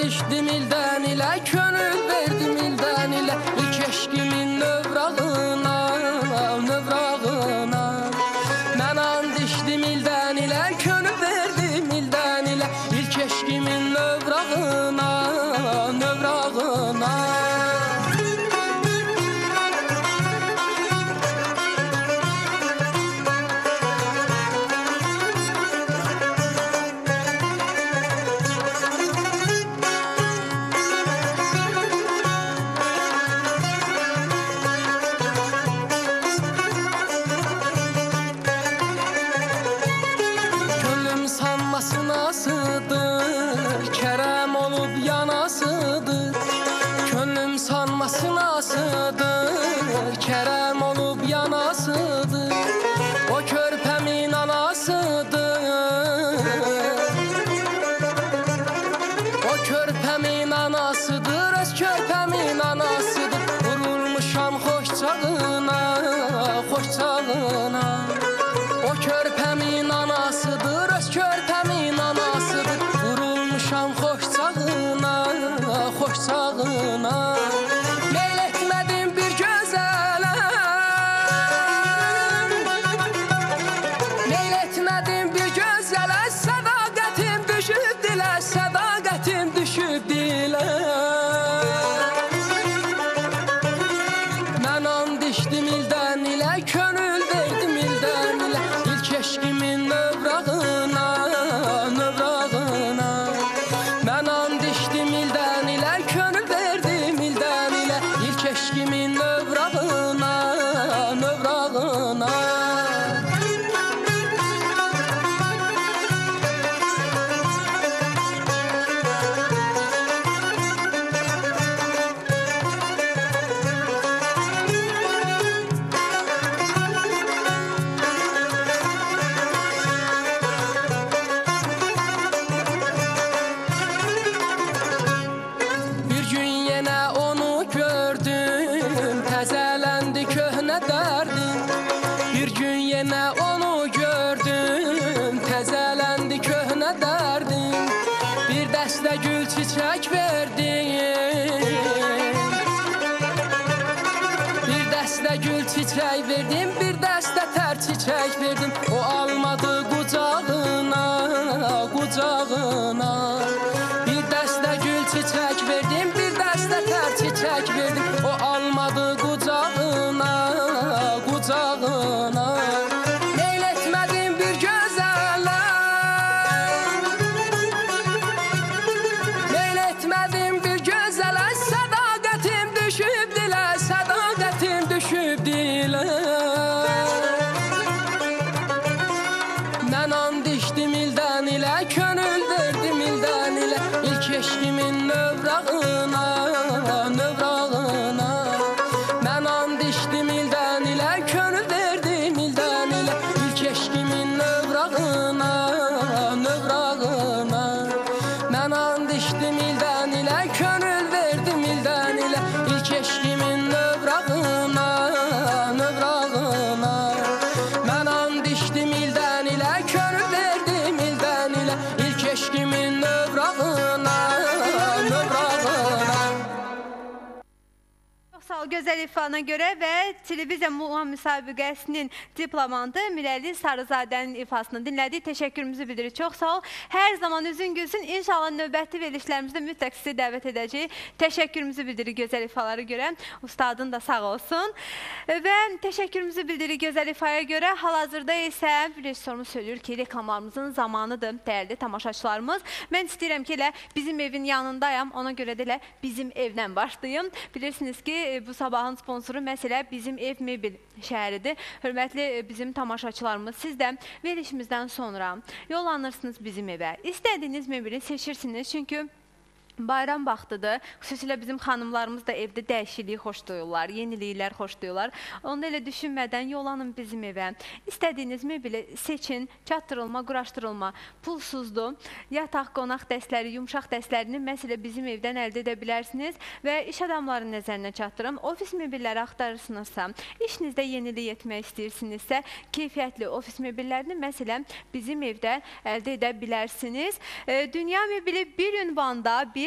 dişdim ildən ilə, könül verdim ildən ilə, ilk eşqimin növrağına, növrağına. Mən and içdim ildən ilə, könül verdim ildən ilə, ilk eşqimin növrağına, növrağına. Sanmasınasıdır, Kerem olup yanasıdır. Könlüm sanmasınasıdır, Kerem olup yanasıdır. O körpemin anasıdır, o körpemin anasıdır, öz körpemin anasıdır. Vurulmuşam hoşçağına, hoşçağına. O körpemin anasıdır, öz körpemin anasıdır. Vurulmuşam hoşçağına, hoşçağına. Meyl etmədim bir gözələ, meyl etmədim bir gözələ. Sədaqətim düşüb dilə, sədaqətim düşüb dilə. Mən and içdim ildən ilə, könül verdim ildən ilə, ilk eşqimin növrağına, növrağına. Mən and içdim ildən ilə, könül verdim ildən ilə, ilk eşqimin növrağına, növrağına. Bir gün yenə onu gördüm, təzələndi köhnə dərdim. Bir dəstə gül çiçək verdim, bir dəstə gül çiçək verdim, bir dəstə tər çiçək verdim. O almadı qucağına, qucağına. Bir dəstə gül çiçək verdim, bir dəstə tər çiçək verdim. O almadı qucağına, qucağına. Meyl etmədim bir gözələ, meyl etmədim bir gözələ. Sədaqətim düşüb dilə, sədaqətim düşüb dilə. Mən and içdim ildən ilə, könül verdim ildən ilə, ilk eşqimin növrağına, növrağına. Mən and içdim ildən ilə, könül verdim ildən ilə, ilk eşqimin növrağına, növrağına. Mən and içdim ildən ilə, könül verdim ildən ilə, ilk eşqimin növrağına, növrağına. Mən and içdim ildən ilə, könül verdim ildən ilə, ilk eşqimin növrağına, növrağına. Çox sağ ol gözəl ifana görə və televiziya muğam müsabiqəsinin diplomandı Mirəli Sarızadənin ifasını dinlədik. Təşəkkürümüzü bildiririk. Çox sağ ol. Hər zaman üzün gülsün. İnşallah növbəti verilişlərimizdə mütləq sizi dəvət edəcəyik. Təşəkkürümüzü bildiririk gözəl ifalara görə. Ustadın da sağ olsun. Və təşəkkürümüzü bildiririk gözəl ifaya görə. Hal-hazırda isə rejissorumuz söylüyor ki, reklamlarımızın zamanıdır, dəyərli tamaşaçılarımız. Mən istəyirəm ki, elə bizim evin yanındayam. Ona görə də elə bizim evdən başlayım. Bilirsiniz ki, bu sabahın sponsoru məsələ bizim ev mebel şəhəridir. Hörmətli bizim tamaşaçılarımız, siz də verilişimizdən sonra yollanırsınız bizim evə. İstədiyiniz mebeli seçirsiniz. Çünki bayram vaxtıdır. Xüsusilə bizim xanımlarımız da evdə dəyişikliyi xoşlayırlar, yeniliklər xoşlayırlar. Onda elə düşünmədən yollanın bizim evə. İstədiyiniz mebeli seçin, çatdırılma, quraşdırılma pulsuzdur. Yataq, qonaq dəstləri, yumşaq dəstlərini məsələ bizim evdən əldə edə bilərsiniz və iş adamlarının nəzərinə çatdırım. Ofis mebelləri axtarırsınızsa, işinizdə yenilik etmək istəyirsinizsə, keyfiyyətli ofis mebellərini məsələn bizim evdə əldə edə bilərsiniz. Dünya mebeli bir ünvanda, bir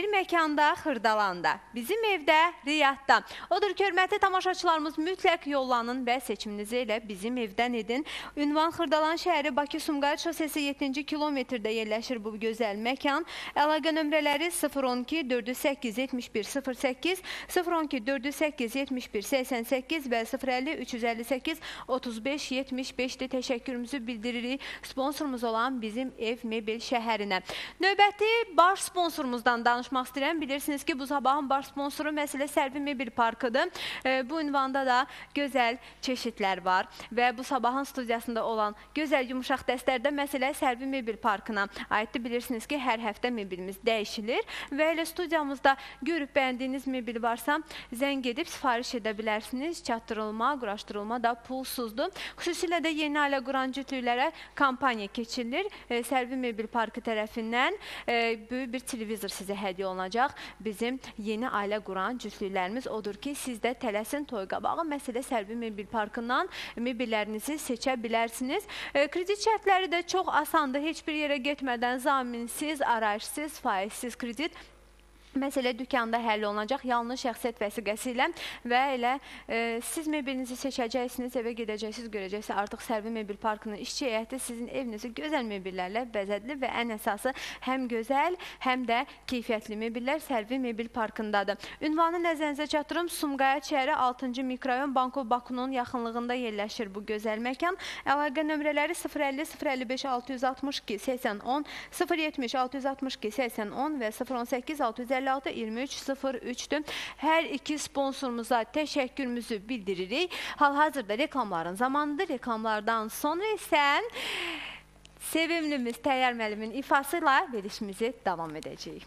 bir məkanda, Xırdalanda, bizim evdə, Riyadda. Odur ki, hörmətli tamaşaçılarımız, mütləq yollanın və seçiminizi elə bizim evdən edin. Ünvan Xırdalan şəhəri Bakı-Sumqayıt şosesi 7-ci kilometrdə yerləşir bu gözəl məkan. Əlaqə nömrələri 012 408 71 08, 012 408 71 88 və 050 358 35 75-dir. Təşəkkürümüzü bildiririk sponsorumuz olan bizim ev mebel şəhərinə. Növbəti baş sponsorumuzdan danışmaq istəyirəm. Bilirsiniz ki, bu sabahın baş sponsoru məsələ Sərvi Mebel Parkıdır. Bu ünvanda da gözəl çeşidlər var və bu sabahın studiyasında olan gözəl yumuşaq dəstlərdə məsələ Sərvi Mebel Parkına aiddir. Bilirsiniz ki, hər həftə mebelimiz dəyişilir və elə studiyamızda görüb bəyəndiyiniz mebel varsa zəng edib sifariş edə bilərsiniz. Çatdırılma, quraşdırılma da pulsuzdur. Xüsusilə də yeni ailə quran cütlüklərə kampaniya keçirilir. Sərvi Mebel Parkı tərəfindən böyük bir televizor sizə hədiyyə olunacaq. Bizim yeni ailə quran cütlüklərimiz odur ki, siz də tələsin toy qabağı məsələ Sərvi Mebel Parkından mebellərinizi seçə bilərsiniz. Kredit şərtləri də çox asandır. Heç bir yerə getmədən zaminsiz, arayışsız, faizsiz kredit məsələ dükkanda həll olunacaq, yalnız şəxsiyyət vəsiqəsi ilə və elə siz mebelinizi seçəcəksiniz, evə gedəcəksiniz, görəcəksiniz. Artıq Sərvi Mebel Parkının işçi heyəti sizin evinizi gözəl mebellərlə bəzədilir və ən əsası həm gözəl, həm də keyfiyyətli mebellər Sərvi Mebel Parkındadır. Ünvanı nəzərinizə çatdırım, Sumqayıt şəhəri 6-cı mikrorayon Banko Bakunun yaxınlığında yerləşir bu gözəl məkan. Əlaqə nömrələri 050 055 662 80 10, 070 662 80 10 və 018 650 2303-dür. Hər iki sponsorumuza təşəkkürümüzü bildiririk. Hal-hazırda reklamların zamanıdır. Reklamlardan sonra isə sevimlimiz Təyyar müəllimin ifasıyla verilişimizi davam edəcəyik.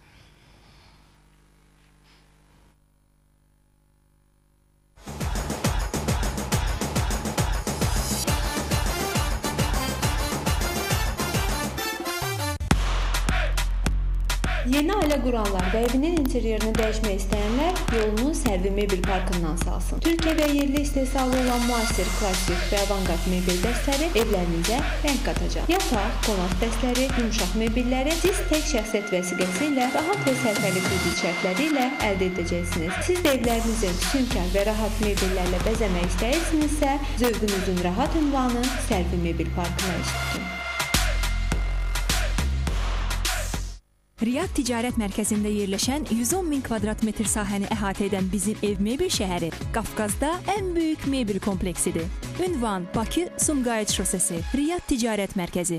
Yeni ailə quranlar və evinin interyerini dəyişmək istəyənlər yolunu Sərvi Mebel Parkından salsın. Türkiyə və yerli istehsalı olan müasir, klassik və avangard mebel dəstləri evlərinizə rəng qatacaq. Yataq, qonaq dəstləri, yumuşaq mebelləri siz tək şəxsiyyət vəsiqəsi ilə rahat və sərfəli kredit şərtləri ilə əldə edəcəksiniz. Siz də evlərinizin füsunkar və rahat mebellərlə bəzəmək istəyirsinizsə, zövqünüzün rahat ünvanı Sərvi Mebel Parkına üz tutun. Riyad Ticarət Mərkəzində yerləşən 110 min kvadrat metr sahəni əhatə edən bizim ev mebel şəhəri Qafqazda ən böyük mebel kompleksidir. Ünvan Bakı-Sumqayıt şosesi, Riyad Ticarət Mərkəzi.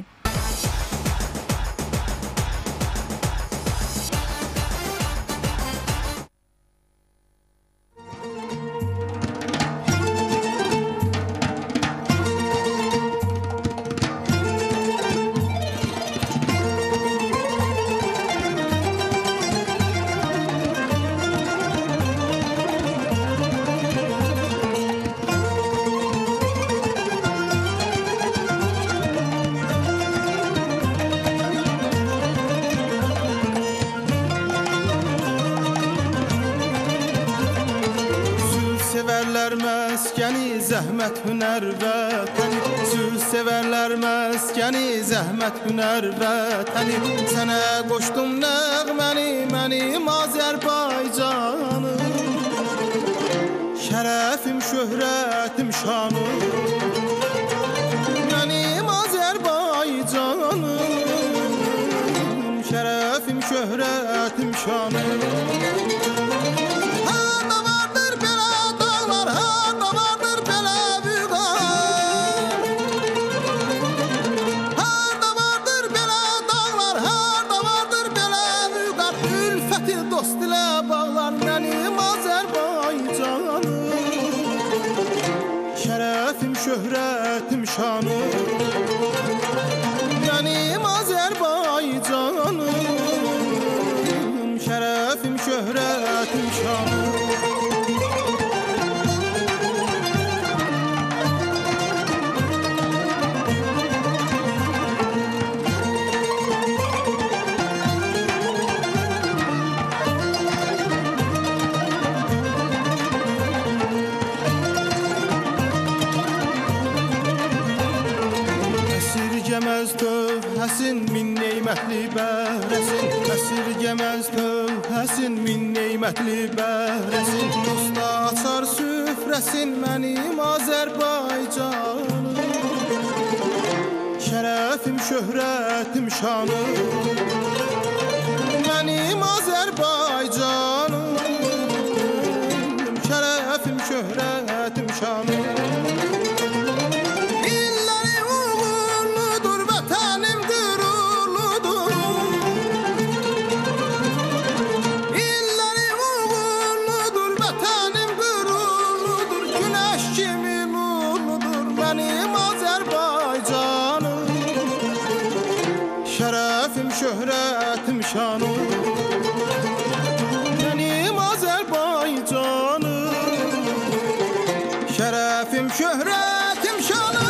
Məskəni zəhmət hünər vətəni, sülh sevərlər məskəni zəhmət hünər vətəni. Sənə qoşdum nəğməni, mənim Azərbaycanım, şərəfim, şöhrətim, şanım, mənim Azərbaycanım, şərəfim, şöhrətim, şanım. Şöhrətim, şanım, mənim Azərbaycanım, şərəfim, şöhrətim, şanım. Həsin min neymətli bəhrəsin, əsirgəməz tövhəsin, min neymətli bəhrəsin, dosta açar süfrəsin mənim Azərbaycanım. Şərəfim, şöhrətim, şanım mənim Azərbaycanım. Şərəfim, şöhrətim, şanım. Şöhrətim, şanım mənim Azərbaycanım. Şərəfim, şöhrətim, şanım.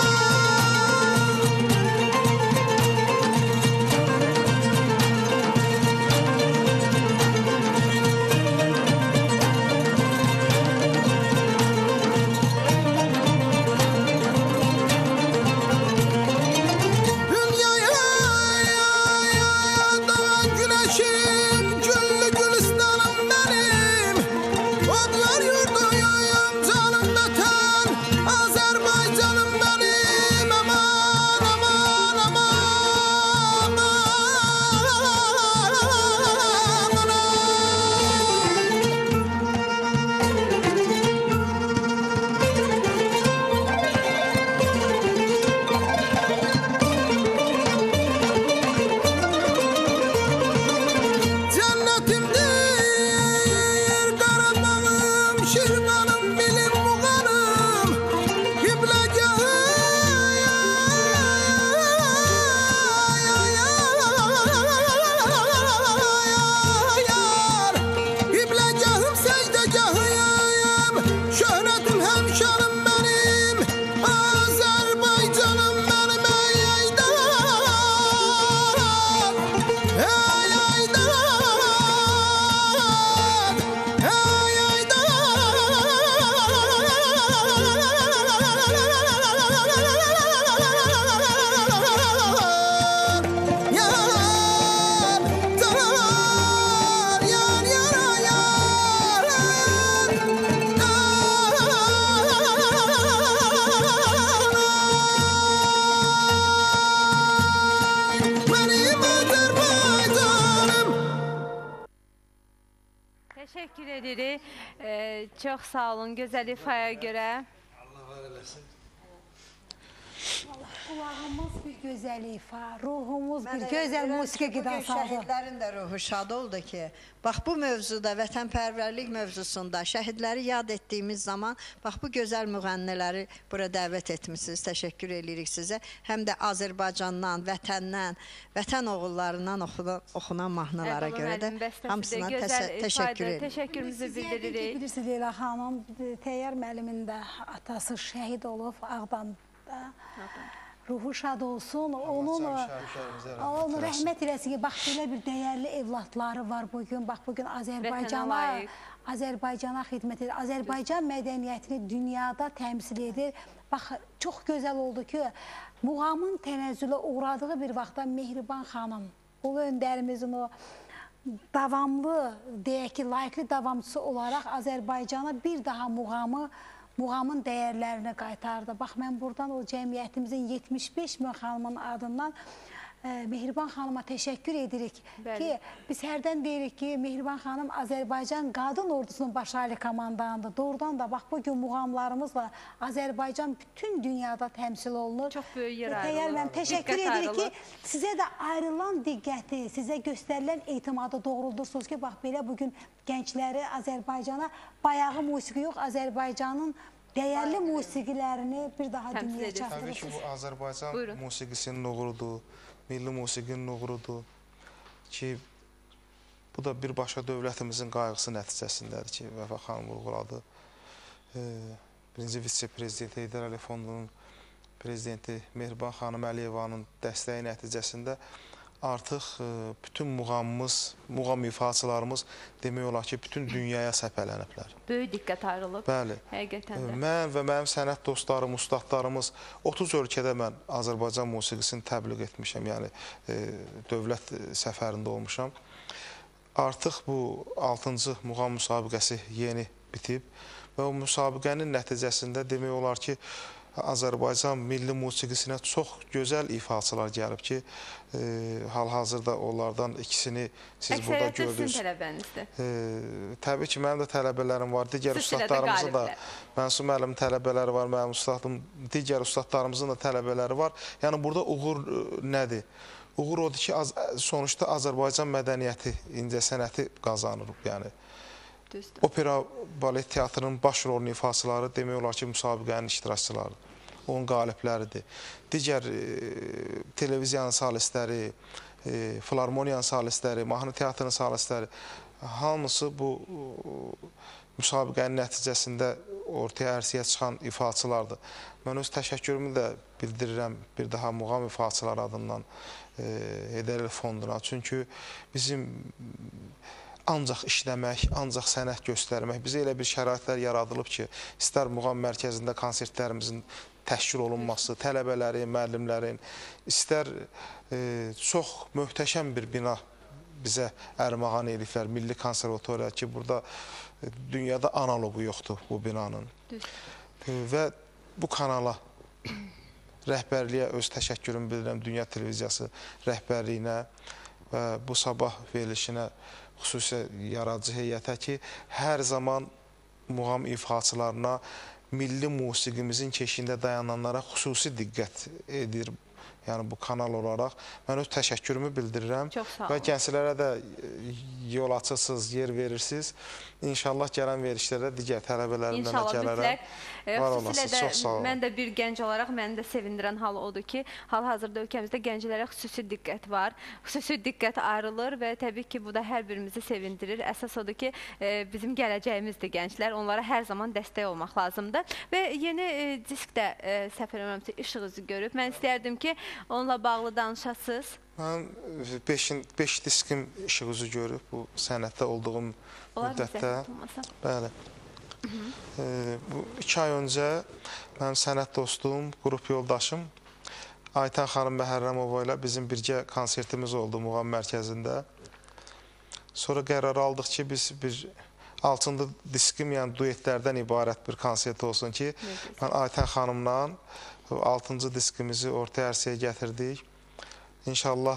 Teşekkür edirik. Çox sağ olun gözəl ifaya görə. Allah var eləsin. Kulağımız bir gözəl ifa, ruhumuz bir gözəl musiqi qidası aldı. Şəhidlərin də ruhu şad oldu ki, bax bu mövzuda, vətənpərvərlik mövzusunda şəhidləri yad etdiyimiz zaman, bax bu gözəl müğənniləri bura dəvət etmişsiniz. Təşəkkür edirik sizə. Həm də Azərbaycandan, vətəndən, vətən oğullarından oxunan mahnılara görə də hamısına təşəkkür edirik. Təşəkkürümüzü bildiririk. Bilirsiniz Leyla xanım, Təyyar müəllimin də atası şəhid olub Ağdamda. Ruhu şad olsun, onun rəhmət eləsin ki, bax belə bir dəyərli evlatları var bugün, bax bugün Azərbaycana xidmət edir, Azərbaycan mədəniyyətini dünyada təmsil edir. Bax, çox gözəl oldu ki, muğamın tənəzzülə uğradığı bir vaxtda Mehriban xanım, ulu öndərimizin o davamlı, deyək ki, layiqli davamçısı olaraq Azərbaycana bir daha muğamın dəyərlərini qaytardı. Bax, mən buradan o cəmiyyətimizin 75 min xanımın adından Mehriban xanıma təşəkkür edirik ki, biz hərdən deyirik ki, Mehriban xanım Azərbaycan qadın ordusunun baş ali komandanıdır. Doğrudan da bax, bugün muğamlarımızla Azərbaycan bütün dünyada təmsil olunur. Çox böyük yer ayrılır. Təyyar mən təşəkkür edirik ki, sizə də ayrılan diqqəti, sizə göstərilən etimadı doğruldursunuz ki, bax, belə bugün gəncləri Azərbaycana bayağı musiqi yox, Azərbaycanın dəyərli musiqilərini bir daha dünyaya çatdırırsınız. Təbii ki, bu Azərbaycan musiqisinin uğurudur, milli musiqinin uğurudur ki, bu da birbaşa dövlətimizin qayğısı nəticəsindədir ki, Vəfa xanım vurğuladı. Birinci vitse-prezident Heydər Əliyev Fondunun prezidenti Mehriban xanım Əliyevanın dəstəyi nəticəsində artıq bütün muğam ifaçılarımız demək olar ki, bütün dünyaya səpələniblər. Böyük diqqət ayrılıb. Bəli. Həqiqətən də. Mən və mənim sənət dostlarım, ustadlarımız 30 ölkədə mən Azərbaycan musiqisini təbliğ etmişəm, yəni dövlət səfərində olmuşam. artıq bu 6-cı muğam müsabiqəsi yeni bitib və o müsabiqənin nəticəsində demək olar ki, Azərbaycan milli musiqisinə çox gözəl ifaçılar gəlib ki, hal-hazırda onlardan ikisini siz burada gördünüz. Əksəriyyətlə sizin tələbənizdir. Təbii ki, mənim də tələbələrim var. Digər ustadlarımızın da, Mənsur müəllimin tələbələri var, mənim ustadım, digər ustadlarımızın da tələbələri var. Yəni, burada uğur nədir? Uğur odur ki, sonuçta Azərbaycan mədəniyyəti, incəsənəti qazanırıq. Yəni, opera, balet teatrının baş rolunu ifaçıları demək olar ki, müsabiqənin iştirakçıları, onun qalibləridir. Digər televiziyanın salistləri, filarmoniyanın salistləri, mahnı teatrının salistləri, hamısı bu müsabiqənin nəticəsində ortaya ərsəyə çıxan ifaçılardır. Mən öz təşəkkürümü də bildirirəm bir daha muğam ifaçıları adından Heydər Əliyev fonduna. Çünki bizim ancaq işləmək, ancaq sənət göstərmək, bizə elə bir şəraitlər yaradılıb ki, istər muğam mərkəzində konsertlərimizin təşkil olunması, tələbələrin, müəllimlərin, istər çox möhtəşəm bir bina bizə ərmağan ediblər, Milli Konservatoriya ki, burada dünyada analogu yoxdur bu binanın. Və bu kanala rəhbərliyə öz təşəkkürümü bildirəm, Dünya Televiziyası rəhbərliyinə və bu sabah verilişinə, xüsusi yaradıcı heyətə ki, hər zaman muğam ifaçılarına, milli musiqimizin keşiyində dayananlara xüsusi diqqət edir. Yəni, bu kanal olaraq mən öz təşəkkürümü bildirirəm və gənclərə də yol açırsınız, yer verirsiniz. İnşallah gələn verişlərdə digər tələbələrimdən də gələrəm. Xüsusilə də mən də bir gənc olaraq məni də sevindirən hal odur ki, hal-hazırda ölkəmizdə gənclərə xüsusi diqqət var, xüsusi diqqət ayrılır və təbii ki, bu da hər birimizi sevindirir. Əsas odur ki, bizim gələcəyimizdir gənclər, onlara hər zaman dəstək olmaq lazımdır və yeni disk də səhv eləmirəmsə işıq üzü görüb. Mən istərdim ki, onunla bağlı danışasınız. Mən 5 diskim işıq üzü görüb bu sənətdə olduğum müddətdə. Bəli. Bu 2 ay öncə mənim sənət dostum, qrup yoldaşım Aytən xanım Məhərrəmova ilə bizim birgə konsertimiz oldu Muğam mərkəzində. Sonra qərar aldıq ki, biz bir 6-cı diskim, yəni duetlərdən ibarət bir konsert olsun ki, mən Aytən xanımla 6-cı diskimizi ortaya ərsəyə gətirdik. İnşallah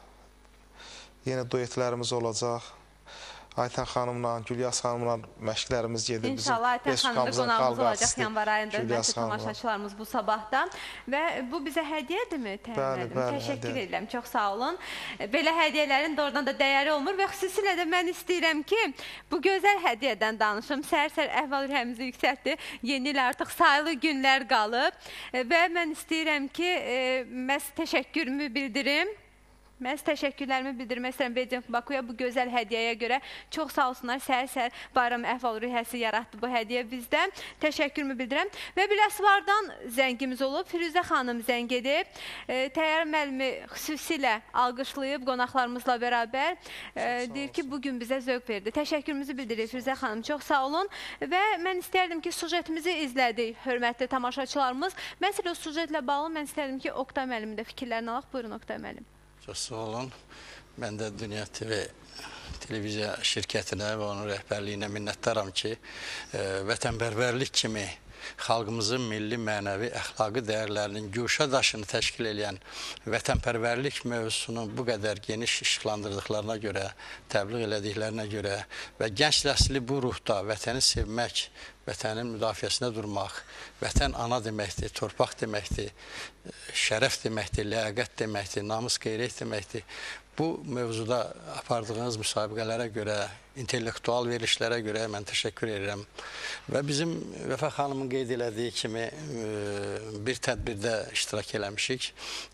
yenə duetlərimiz olacaq. Aytən xanımla, Gülyaz xanımla məşqlərimiz gedir. İnşallah Aytən xanım da qonağımız olacaq yanvar ayında hörmətli tamaşaçılarımız bu sabahdan. Və bu bizə hədiyyədirmi? Bəli, təşəkkür edirəm, çox sağ olun. Belə hədiyyələrin doğrudan da dəyəri olmur və xüsusilə də mən istəyirəm ki, bu gözəl hədiyyədən danışım. Səhər-səhər əhval-ruhiyyəmizi yüksəltdi. Yeni il artıq sayılı günlər qalıb və mən istəyirəm ki, məhz təşəkkürümü bildirim. Mən təşəkkürlərimi bildirmək istəyirəm Bediyev Bakuya bu gözəl hədiyyəyə görə. Çox sağ olsunlar, səhər-səhər bayram əhval-ruhiyyəsi yaratdı bu hədiyyə bizdə. Təşəkkürümü bildirəm. Və Biləsuvardan zəngimiz olub. Firuzə xanım zəng edib. Təyyar müəllimi xüsusilə alqışlayıb qonaqlarımızla bərabər. Deyir ki, bugün bizə zövq verdi. Təşəkkürümüzü bildirir Firuzə xanım. Çox sağ olun. Və mən istərdim ki, sujetimizi izlədik, hörmətli tamaşaçılarımız. Məsələ o sujetlə bağlı mən istərdim ki, Oqtay müəllimin də fikirlərini alaq. Buyurun Oqtay müəllim. Çox sağ olun. Mən də Dünya TV televiziya şirkətinə və onun rəhbərliyinə minnətdaram ki, vətənpərvərlik kimi xalqımızın milli, mənəvi, əxlaqi dəyərlərinin güşə daşını təşkil edən vətənpərvərlik mövzusunu bu qədər geniş işıqlandırdıqlarına görə, təbliğ elədiklərinə görə və gənc nəsli bu ruhda vətəni sevmək, vətənin müdafiəsinə durmaq, vətən ana deməkdir, torpaq deməkdir, şərəf deməkdir, ləyaqət deməkdir, namus qeyrət deməkdir. Bu mövzuda apardığınız müsabiqələrə görə, intellektual verilişlərə görə mən təşəkkür edirəm. Və bizim Vəfa xanımın qeyd elədiyi kimi bir tədbirdə iştirak eləmişik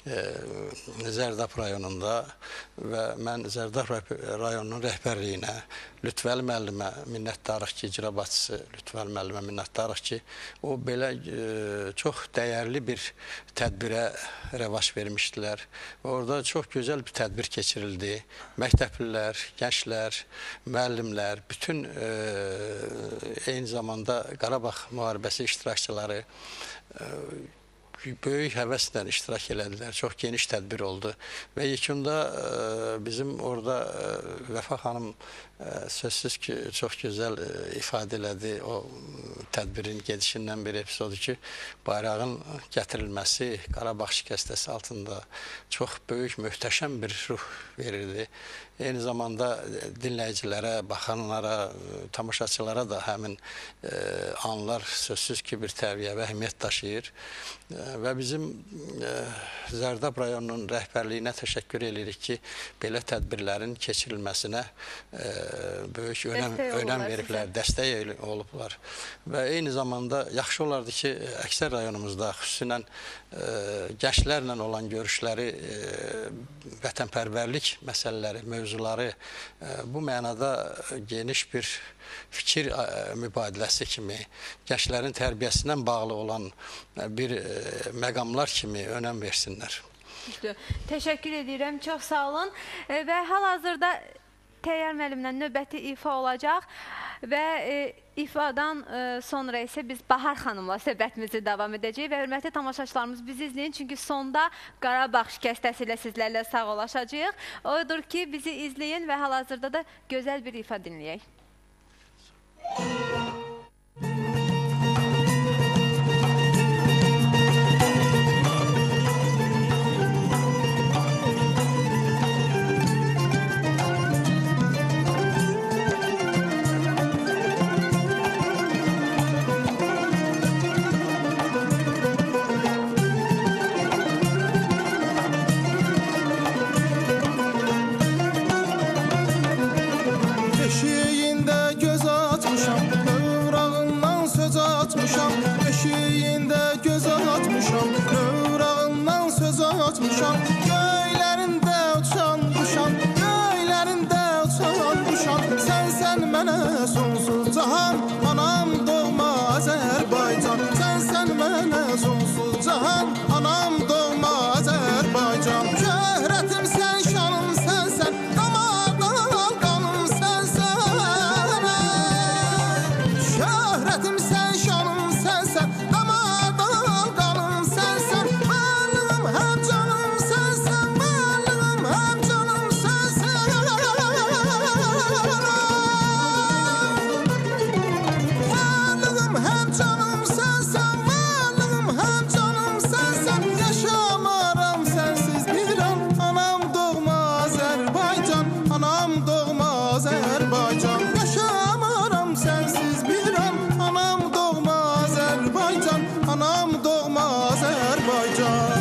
Zərdab rayonunda və mən Zərdab rayonunun rəhbərliyinə, Lütfəli müəllimə minnətdarıq ki, icra başçısı Lütfəli müəllimə minnətdarıq ki, o belə çox dəyərli bir tədbirə rəvac vermişdilər. Orada çox gözəl bir tədbir keçirildi. Məktəblilər, gənclər, müəllimlər, bütün eyni zamanda Qarabağ müharibəsi iştirakçıları böyük həvəslə iştirak elədilər. Çox geniş tədbir oldu. Və yekunda bizim orada Vəfa xanım sözsüz ki, çox gözəl ifadə elədi. O tədbirin gedişindən bir epizodu ki, bayrağın gətirilməsi Qarabağ şikəstəsi altında çox böyük, möhtəşəm bir ruh verirdi. Eyni zamanda dinləyicilərə, baxanlara, tamaşaçılara da həmin anlar sözsüz ki, bir təviyyə və əhəmiyyət daşıyır. Və bizim Zərdab rayonunun rəhbərliyinə təşəkkür edirik ki, belə tədbirlərin keçirilməsinə böyük önəm veriblər, dəstək olublar. Və eyni zamanda yaxşı olardı ki, əksər rayonumuzda xüsusilə gənclərlə olan görüşləri, vətənpərvərlik məsələləri, mövzuları bu mənada geniş bir fikir mübadiləsi kimi, gənclərin tərbiyəsindən bağlı olan bir məqamlar kimi önəm versinlər. Təşəkkür edirəm, çox sağ olun. Və hal-hazırda Təyyar müəllimlə növbəti ifa olacaq və ifadan sonra isə biz Bahar xanımla söhbətimizi davam edəcəyik və hörmətli tamaşaçılarımız bizi izləyin, çünki sonda Qarabağ şikəstəsi ilə sizlərlə sağollaşacağıq. Odur ki, bizi izləyin və hal-hazırda da gözəl bir ifa dinləyək. Göylərində uçan quşan, göylərində uçan quşan, sən mənə sonsuz cahan, anam doğma Azərbaycan. Sən mənə sonsuz cahan, anam doğma Azərbaycan. Şöhrətim sən, şanım sən, damardan qanım sən. Şöhrətim sən, şanım sən, damardan qanım sən. Varlığım həm canım sən, varlığım həm canım sən. Varlığım həm canım sən, varlığım həm canım sən. Yaşamaram sənsiz bir an, anam doğma Azərbaycan, anam doğma Azərbaycan. Yaşamaram sənsiz bir an, anam doğma Azərbaycan, anam doğma Azərbaycan.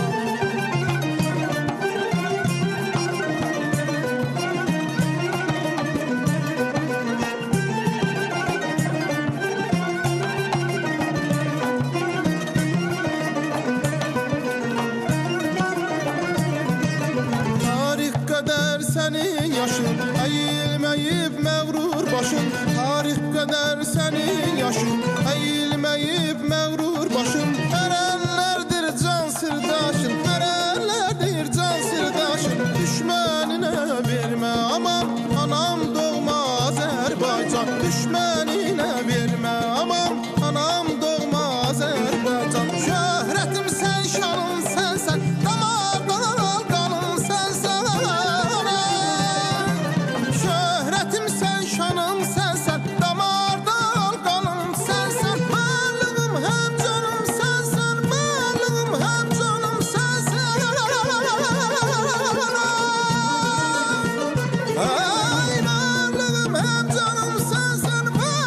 Tarix qədər sənin yaşın, əyilməyib məğrur başın. Tarix qədər sənin yaşın, əyilməyib məğrur başın. Ərəllərdir can sirdaşın, ərəllərdir can sirdaşın. Düşməninə vermə aman, anam doğma Azərbaycan. Düşməninə vermə aman, anam doğma Azərbaycan. Şöhrətim sən, şanım sən, damardan qanım sən. Şöhrətim sən, şanım sən, damardan qanım sən. Varlığım həm canım sən, varlığım həm canım sən. Ay, varlığım həm canım sən, varlığım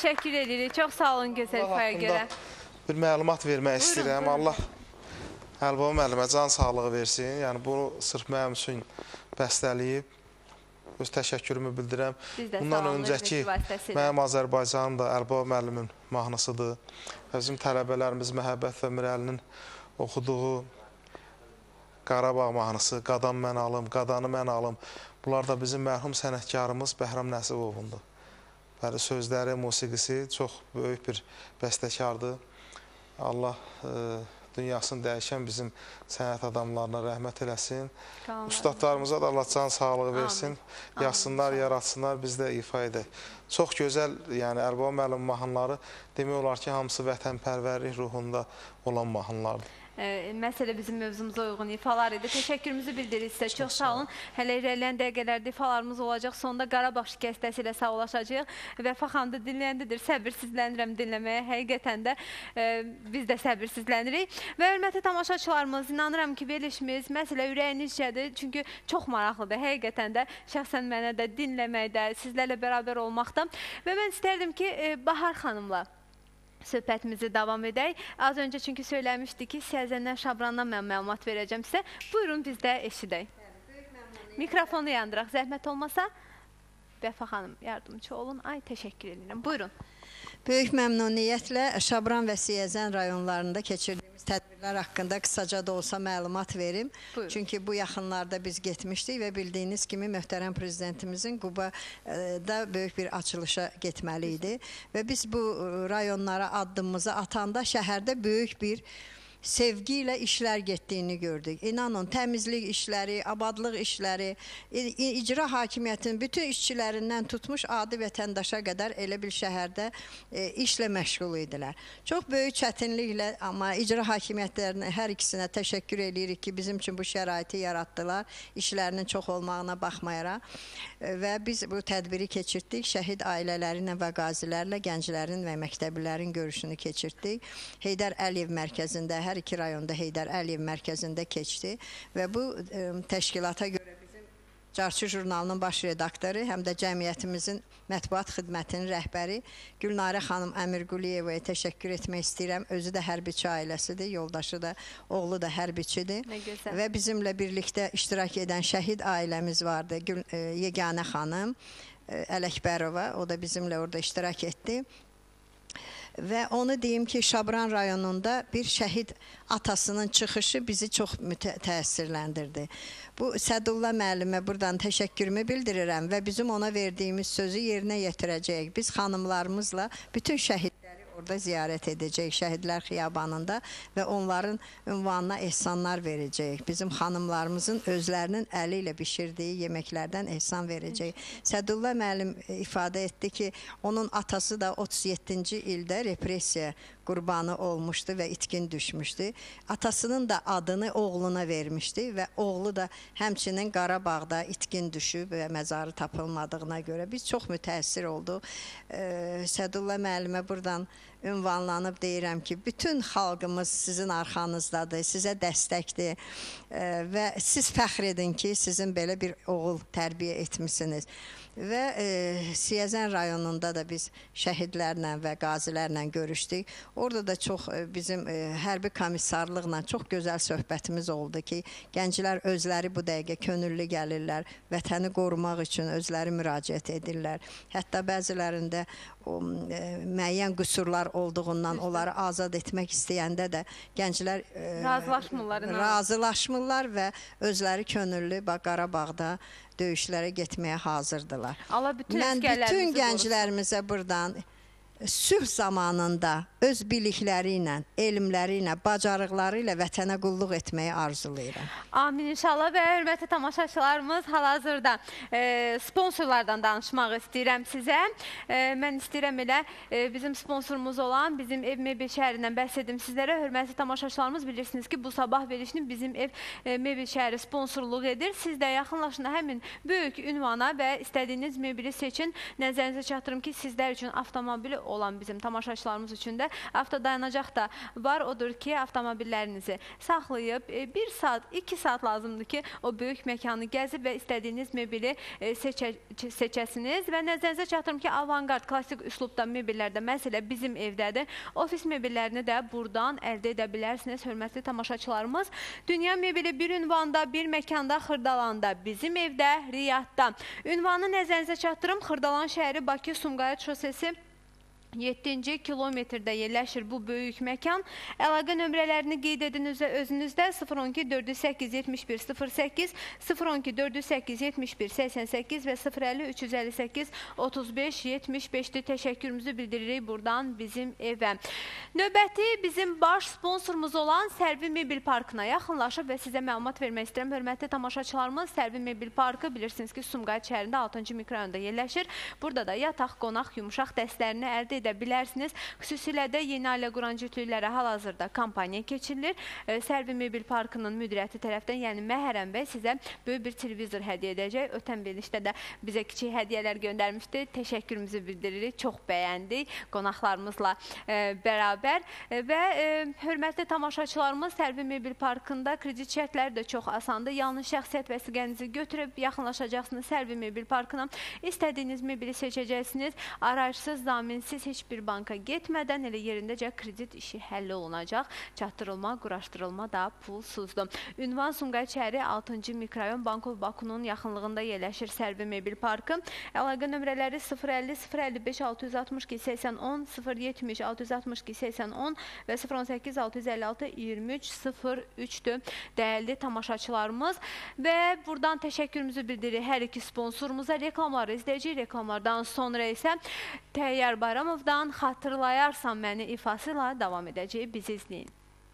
Təşəkkür edirik. Çox sağ olun gözəl ifaya görə. Bir məlumat vermək istəyirəm. Allah Əlibaba müəllimə can sağlığı versin. Yəni bunu sırf mənim üçün bəstələyib. Öz təşəkkürümü bildirəm. Bundan öncəki mənim Azərbaycanım da Əlibaba müəllimin mahnısıdır. Bizim tələbələrimiz Məhəbbət və Mirəlinin oxuduğu Qarabağ mahnısı, Qadan mən alım, Qadanı mən alım. Bunlar da bizim mərhum sənətkarımız Bəhram Nəsibovundur. Bəli, sözləri, musiqisi çox böyük bir bəstəkardır. Allah dünyasını dəyişən bizim sənət adamlarına rəhmət eləsin. Ustadlarımıza da Allah can sağlığı versin. Yazsınlar, yaratsınlar, biz də ifa edək. Çox gözəl, yəni Əlibaba müəllim mahnıları demək olar ki, hamısı vətənpərvərlik ruhunda olan mahnılardır. Məsələ bizim mövzumuza uyğun ifalar idi. Təşəkkürümüzü bildiririk sizə. Çox sağ olun. Hələ irəliləyən dəqiqələrdə ifalarımız olacaq. Sonunda Qarabağ şikəstəsi ilə sağollaşacağıq. Vəfa xanım da dinləyəndidir. Səbirsizlənirəm dinləməyə. Həqiqətən də biz də səbirsizlənirik. Və hörmətli tamaşaçılarımız, inanıram ki, verilişimiz məsələ ürəyinizcədir. Çünki çox maraqlıdır. Həqiqətən də şəxsən mənə də dinləməkdə, sizlərlə bərabər olmaqda. Və mən istərdim ki, Bahar xanımla söhbətimizi davam edək. Az öncə çünki söyləmişdik ki, Siyəzəndən, Şabrandan mən məlumat verəcəm sizə. Buyurun, biz də eşidək. Mikrofonu yandıraq, zəhmət olmasa. Vəfa xanım, yardımcı olun. Ay, təşəkkür edirəm. Buyurun. Böyük məmnuniyyətlə Şabran və Siyəzən rayonlarında keçirdiyimiz tədbirlər haqqında qısaca da olsa məlumat verim. Buyurun. Çünki bu yaxınlarda biz getmişdik və bildiyiniz kimi möhtərəm prezidentimizin Qubada böyük bir açılışa getməli idi. Və biz bu rayonlara addımımızı atanda şəhərdə böyük bir sevgi ilə işlər getdiyini gördük. İnanın, təmizlik işləri, abadlıq işləri, icra hakimiyyətinin bütün işçilərindən tutmuş adi vətəndaşa qədər elə bir şəhərdə işlə məşğul idilər. Çox böyük çətinliklə, amma icra hakimiyyətlərinin hər ikisinə təşəkkür edirik ki, bizim üçün bu şəraiti yaratdılar, işlərinin çox olmağına baxmayaraq. Və biz bu tədbiri keçirtdik, şəhid ailələri ilə və qazilərlə gənclərin və məktəblilərin görüşünü keçirtdik. Heydər Əliyev mərkəzində, hər iki rayonda Heydər Əliyev mərkəzində keçdi və bu təşkilata görə bizim Carçı jurnalının baş redaktoru, həm də cəmiyyətimizin mətbuat xidmətinin rəhbəri Gülnarə xanım Əmirquliyevaya təşəkkür etmək istəyirəm. Özü də hərbiçi ailəsidir, yoldaşı da, oğlu da hərbiçidir. Və bizimlə birlikdə iştirak edən şəhid ailəmiz vardı, Yeganə xanım Ələkbərova, o da bizimlə orada iştirak etdi. Və onu deyim ki, Şabran rayonunda bir şəhid atasının çıxışı bizi çox təsirləndirdi. Bu Sədullah müəllimə buradan təşəkkürümü bildirirəm və bizim ona verdiyimiz sözü yerinə yetirəcəyik. Biz xanımlarımızla bütün şəhidləri orada ziyarət edəcəyik, şəhidlər xiyabanında və onların ünvanına ehsanlar verəcəyik. Bizim xanımlarımızın özlərinin əli ilə bişirdiyi yeməklərdən ehsan verəcəyik. Sədullah müəllim ifadə etdi ki, onun atası da 37-ci ildə repressiya qurbanı olmuşdu və itkin düşmüşdü. Atasının da adını oğluna vermişdi və oğlu da həmçinin Qarabağda itkin düşüb və məzarı tapılmadığına görə biz çox mütəəssir olduq. Sədullah müəllimə buradan ünvanlanıb deyirəm ki, bütün xalqımız sizin arxanızdadır, sizə dəstəkdir və siz fəxr edin ki, sizin belə bir oğul tərbiyə etmişsiniz. Və Siyəzən rayonunda da biz şəhidlərlə və qazilərlə görüşdük. Orada da çox bizim hərbi komissarlıqla çox gözəl söhbətimiz oldu ki, gənclər özləri bu dəqiqə könüllü gəlirlər, vətəni qorumaq üçün özləri müraciət edirlər. Hətta bəzilərində müəyyən qüsurlar olduğundan onları azad etmək istəyəndə də gənclər razılaşmırlar və özləri könüllü Qarabağda döyüşlərə getməyə hazırdılar. Mən bütün gənclərimizə buradan sülh zamanında öz bilikləri ilə, elmləri ilə, bacarıqları ilə vətənə qulluq etməyi arzulayıram. Amin inşallah və hörmətli tamaşaçılarımız hal-hazırda sponsorlardan danışmaq istəyirəm sizə. Mən istəyirəm elə bizim sponsorumuz olan bizim Ev Mebel şəhərindən bəhs edim sizlərə. Hörmətli tamaşaçılarımız bilirsiniz ki, bu sabah verilişini bizim Ev Mebel şəhəri sponsorluq edir. Siz də yaxınlaşın həmin böyük ünvana və istədiyiniz mebeli seçin. Nəzərinizə çatdırım ki, sizlər üçün avtomobili olan bizim tamaşaçılarımız üçün də avtodayanacaq da var. Odur ki, avtomobillərinizi saxlayıb 1 saat, 2 saat lazımdır ki, o böyük məkanı gəzib və istədiyiniz mebeli seçəsiniz. Və nəzərinizə çatdırım ki, avantgard, klassik üslubda mebellərdə məsələ bizim evdədir. Ofis mebellərini də buradan əldə edə bilərsiniz, hörmətli tamaşaçılarımız. Dünya mebeli bir ünvanda, bir məkanda, Xırdalanda, bizim evdə, Riyadda. Ünvanı nəzərinizə çatdırım, Xırdalan şəhəri, Bakı, Sumqayıt şosesi 7-ci kilometrdə yerləşir bu böyük məkan. Əlaqə nömrələrini qeyd edin özünüzdə 012-408-71-08, 012-408-71-88 və 050-358-35-75-dir. Təşəkkürümüzü bildiririk buradan bizim evə. Növbəti bizim baş sponsorumuz olan Sərvi Mebel Parkına yaxınlaşıb və sizə məlumat vermək istəyirəm. Hörmətli tamaşaçılarımız, Sərvi Mebel Parkı bilirsiniz ki, Sumqayıt şəhərində 6-cı mikrorayonda yerləşir. Burada da yataq, qonaq, yumuşaq dəstlərini əldə edə bilərsiniz. Xüsusilə də yeni ailə quran cütlüklərə hal-hazırda kampaniya keçirilir. Sərvi Mebel Parkının müdiriyyəti tərəfdən, yəni Məhərrəm bəy sizə böyük bir televizor hədiyyə edəcək. Ötən verilişdə də bizə kiçik hədiyyələr göndərmişdi. Təşəkkürümüzü bildiririk. Çox bəyəndik qonaqlarımızla bərabər. Və hörmətli tamaşaçılarımız, Sərvi Mebel Parkında kredit şərtləri də çox asandır. Yalnız şəxsiyyət vəsiqənizi götürüb yaxınlaşacaqsınız Sərvi Mebel Parkına. İstədiyiniz mebeli seçəcəksiniz. Arayışsız, zaminsiz, heç bir banka getmədən elə yerindəcə kredit işi həll olunacaq. Çatdırılma, quraşdırılma da pulsuzdur. Ünvan Sumqayıt şəhəri 6-cı mikrorayon Bankov Bakunun yaxınlığında yerləşir Sərvi Mebel Parkı. Əlaqə nömrələri 050-055-662-80-10, 070-662-80-10 və 018-656-23-03-dür. Dəyərli tamaşaçılarımız və buradan təşəkkürümüzü bildiririk hər iki sponsorumuza. Reklamları izləyəcək. Reklamlardan sonra isə Təyyar Bayramovdan Xatırlayarsan məni ifası ilə davam edəcək. Bizi izləyin.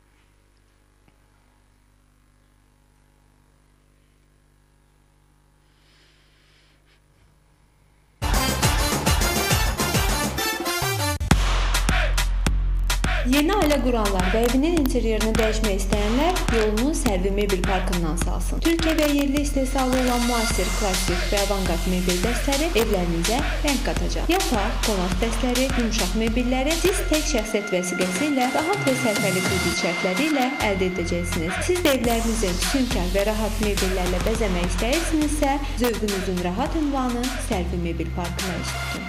Yeni ailə quranlar və evinin interyerini dəyişmək istəyənlər yolunu Sərvi Mebel Parkından salsın. Türkiyə və yerli istehsalı olan müasir, klassik və avantgard mebel dəstləri evlərinizə rəng qatacaq. Yataq, qonaq dəstləri, yumuşaq mebelləri siz tək şəxsiyyət vəsiqəsi ilə rahat və sərfəli kredit şərtləri ilə əldə edəcəksiniz. Siz də evlərinizi füsunkar və rahat mebellərlə bəzəmək istəyirsinizsə, zövqünüzün rahat ünvanı Sərvi Mebel Parkına üz tutun.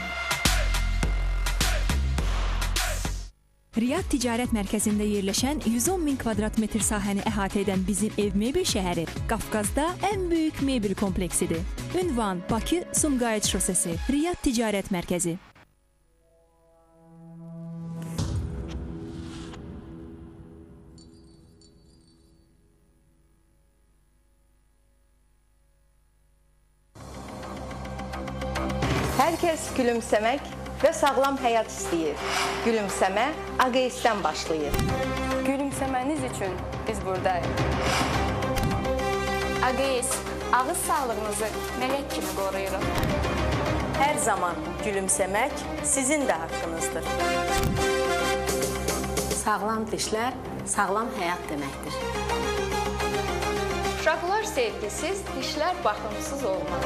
Riyad Ticarət Mərkəzində yerləşən 110 min kvadrat metr sahəni əhatə edən bizim ev mebel şəhəri Qafqazda ən böyük mebel kompleksidir. Ünvan Bakı, Sumqayıt şosesi, Riyad Ticarət Mərkəzi. Hər kəs gülümsəmək və sağlam həyat istəyir. Gülümsəmə AGS-dən başlayır. Gülümsəməniz üçün biz buradayıq. AGS, ağız sağlığınızı mələk kimi qoruyuruq. Hər zaman gülümsəmək sizin də haqqınızdır. Sağlam dişlər, sağlam həyat deməkdir. Uşaqlar sevgisiz, dişlər baxımsız olmaz.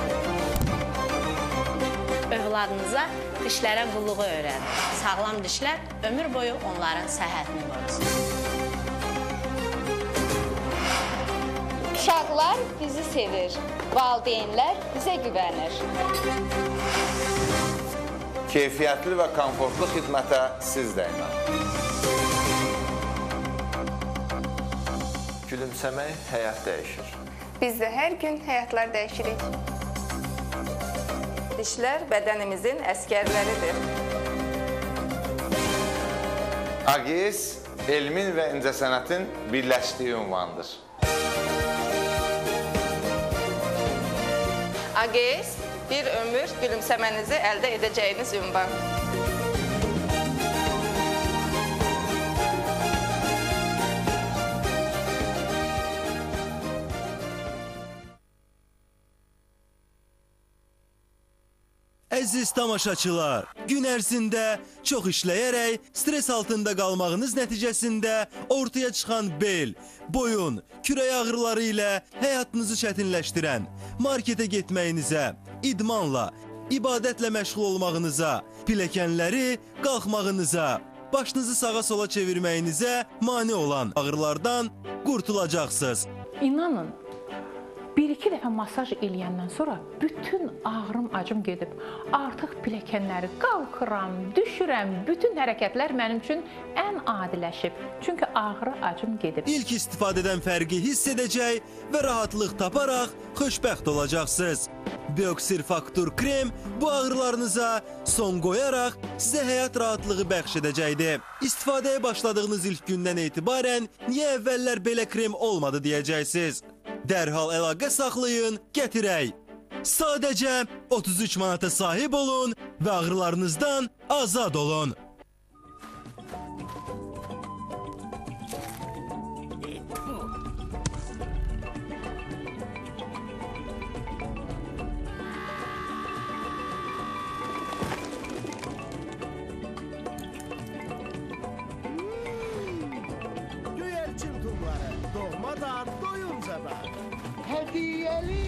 Övladınıza dişlərə qulluğu öyrənin. Sağlam dişlər ömür boyu onların səhhətini qorusun. Uşaqlar bizi sevir, valideynlər bizə güvənir. Keyfiyyətli və komfortlu xidmətə siz də inanın. Gülümsəmək həyat dəyişir. Biz də hər gün həyatlar dəyişirik. Dişlər bədənimizin əskərləridir. AGS elmin və incəsənətin birləşdiyi ünvandır. AGS bir ömür gülümsəmənizi əldə edəcəyiniz ünvan. Əziz tamaşaçılar, gün ərzində çox işləyərək stres altında qalmağınız nəticəsində ortaya çıxan bel, boyun, kürək ağrıları ilə həyatınızı çətinləşdirən, marketə getməyinizə, idmanla, ibadətlə məşğul olmağınıza, pilləkənləri qalxmağınıza, başınızı sağa sola çevirməyinizə mane olan ağrılardan qurtulacaqsınız. İnanın, bir-iki dəfə masaj eləyəndən sonra bütün ağrım, acım gedib. Artıq pilləkənləri qalxıram, düşürəm. Bütün hərəkətlər mənim üçün ən adiləşib. Çünki ağrı, acım gedib. İlk istifadədən fərqi hiss edəcək və rahatlıq taparaq xoşbəxt olacaqsınız. Bioxir Faktor krem bu ağrılarınıza son qoyaraq sizə həyat rahatlığı bəxş edəcəkdir. İstifadəyə başladığınız ilk gündən etibarən niyə əvvəllər belə krem olmadı deyəcəksiniz. Dərhal əlaqə saxlayın, gətirək. Sadəcə 33 manata sahib olun və ağrılarınızdan azad olun. Göyərçin tumları, doğmadan, doyuncadan. Hədiyəli.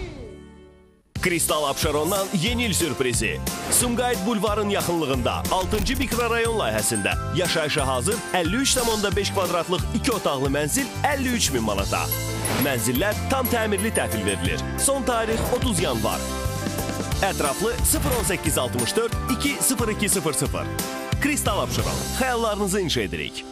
Kristal Abşerondan yeni il sürprizi. Sumqayıt Bulvarın yaxınlığında 6-cı mikrorayon layihəsində yaşayışa hazır 53,5 kvadratlıq 2 otaqlı mənzil 53 min manata. Mənzillər tam təmirli təhvil verilir. Son tarix 30 yanvar. Ətraflı 01864 20200. Kristal Abşeron. Xəyallarınızı inşa edirik.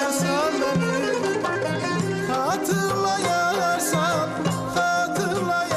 Hatırlayarsan, hatırlayarsan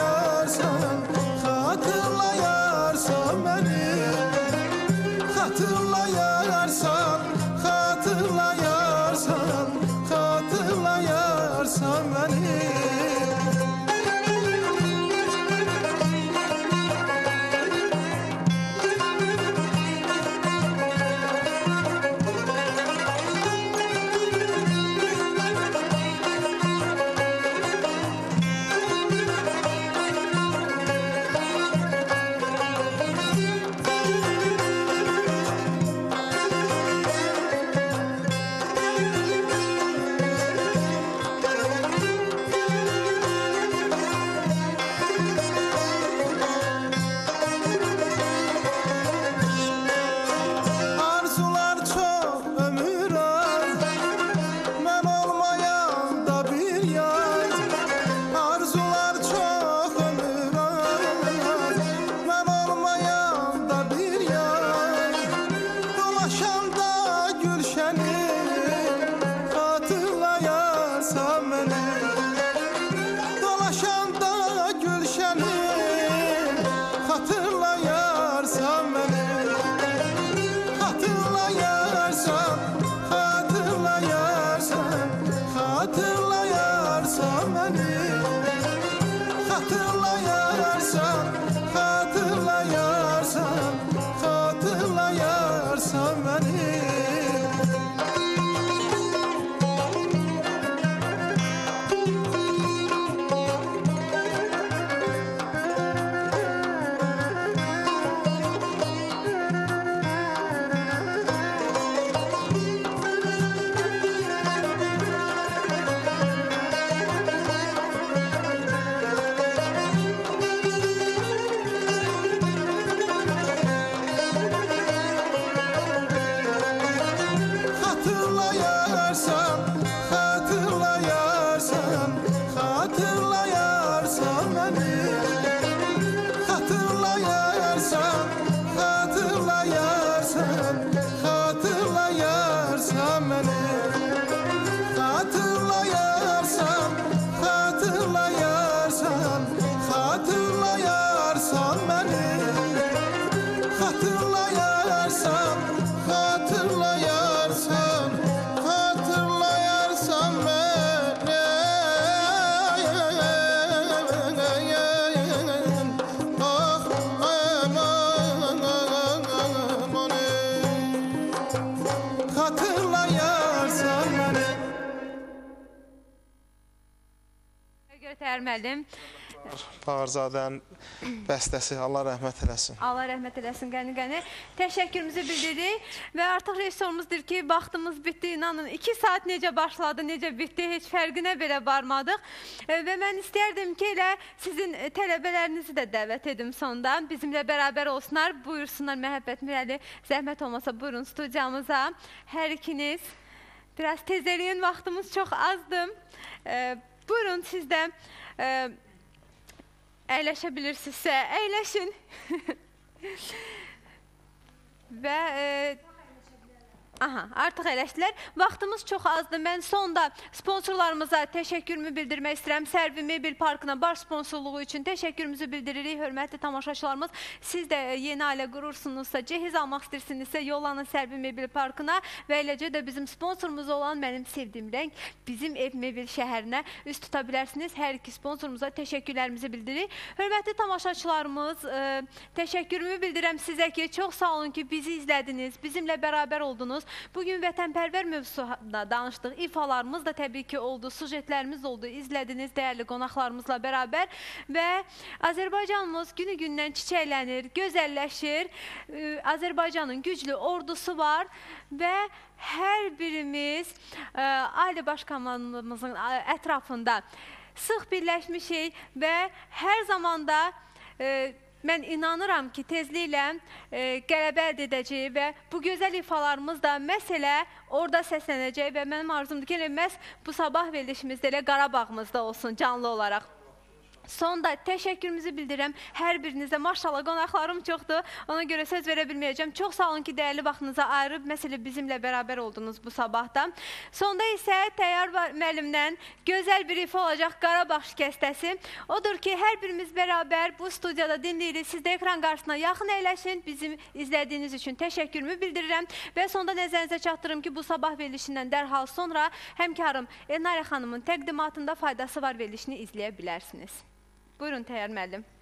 müəllim. Bağırzadənin bəstəsi, Allah rəhmət eləsin. Allah rəhmət eləsin, qəni-qəni. Təşəkkürümüzü bildiririk və artıq rejissorumuz deyir ki, vaxtımız bitdi, inanın. 2 saat necə başladı, necə bitdi, heç fərqinə belə varmadıq. Və mən istərdim ki, elə sizin tələbələrinizi də dəvət edim sonda. Bizimlə bərabər olsunlar, buyursunlar Məhəbbət Mirəli. Zəhmət olmasa buyurun studiyamıza. Hər ikiniz. Biraz tez eləyin, vaxtımız çox azdır. Buyurun siz də əyləşə bilirsinizsə, əyləşin. Və artıq əyləşdilər. Vaxtımız çox azdır. Mən sonda sponsorlarımıza təşəkkürümü bildirmək istəyirəm. Sərvi Mebel Parkına baş sponsorluğu üçün təşəkkürümüzü bildiririk. Hörmətli tamaşaçılarımız, siz də yeni ailə qurursunuzsa, cehiz almaq istəyirsinizsə, yollanın Sərvi Mebel Parkına və eləcə də bizim sponsorumuz olan Mənim Sevdiyim Rəng bizim ev Mebel şəhərinə üst tuta bilərsiniz. Hər iki sponsorumuza təşəkkürlərimizi bildiririk. Hörmətli tamaşaçılarımız, təşəkkürümü bildirəm sizə ki, çox sağ olun ki, bizi izlədiniz, bizimlə bərabər oldunuz. Bugün vətənpərvər mövzusunda danışdıq. İfalarımız da təbii ki oldu, sujetlərimiz oldu. İzlədiniz dəyərli qonaqlarımızla bərabər və Azərbaycanımız günü-gündən çiçəklənir, gözəlləşir. Azərbaycanın güclü ordusu var və hər birimiz Ali Baş Komandanımızın ətrafında sıx birləşmişik və hər zamanda mən inanıram ki, tezliklə qələbə əldə edəcəyik və bu gözəl ifalarımız da məsələ orada səslənəcək və mənim arzumdur ki, məhz bu sabah verilişimizdə elə Qarabağımızda olsun canlı olaraq. Sonda təşəkkürümüzü bildirirəm hər birinizə. Maşallah, qonaqlarım çoxdur. Ona görə söz verə bilməyəcəm. Çox sağ olun ki, dəyərli vaxtınıza ayırıb məsələ bizimlə bərabər oldunuz bu sabahda. Sonda isə Təyyar müəllimdən gözəl bir ifa olacaq Qarabağ şikəstəsi. Odur ki, hər birimiz bərabər bu studiyada dinləyirik. Siz də ekran qarşısına yaxın əyləşin. Bizim izlədiyiniz üçün təşəkkürümü bildirirəm. Və sonda nəzərinizə çatdırım ki, bu sabah verilişindən dərhal sonra həmkarım Elnarə xanımın təqdimatında faydası var verilişini izləyə bilərsiniz. Buyurun Təyyar müəllim.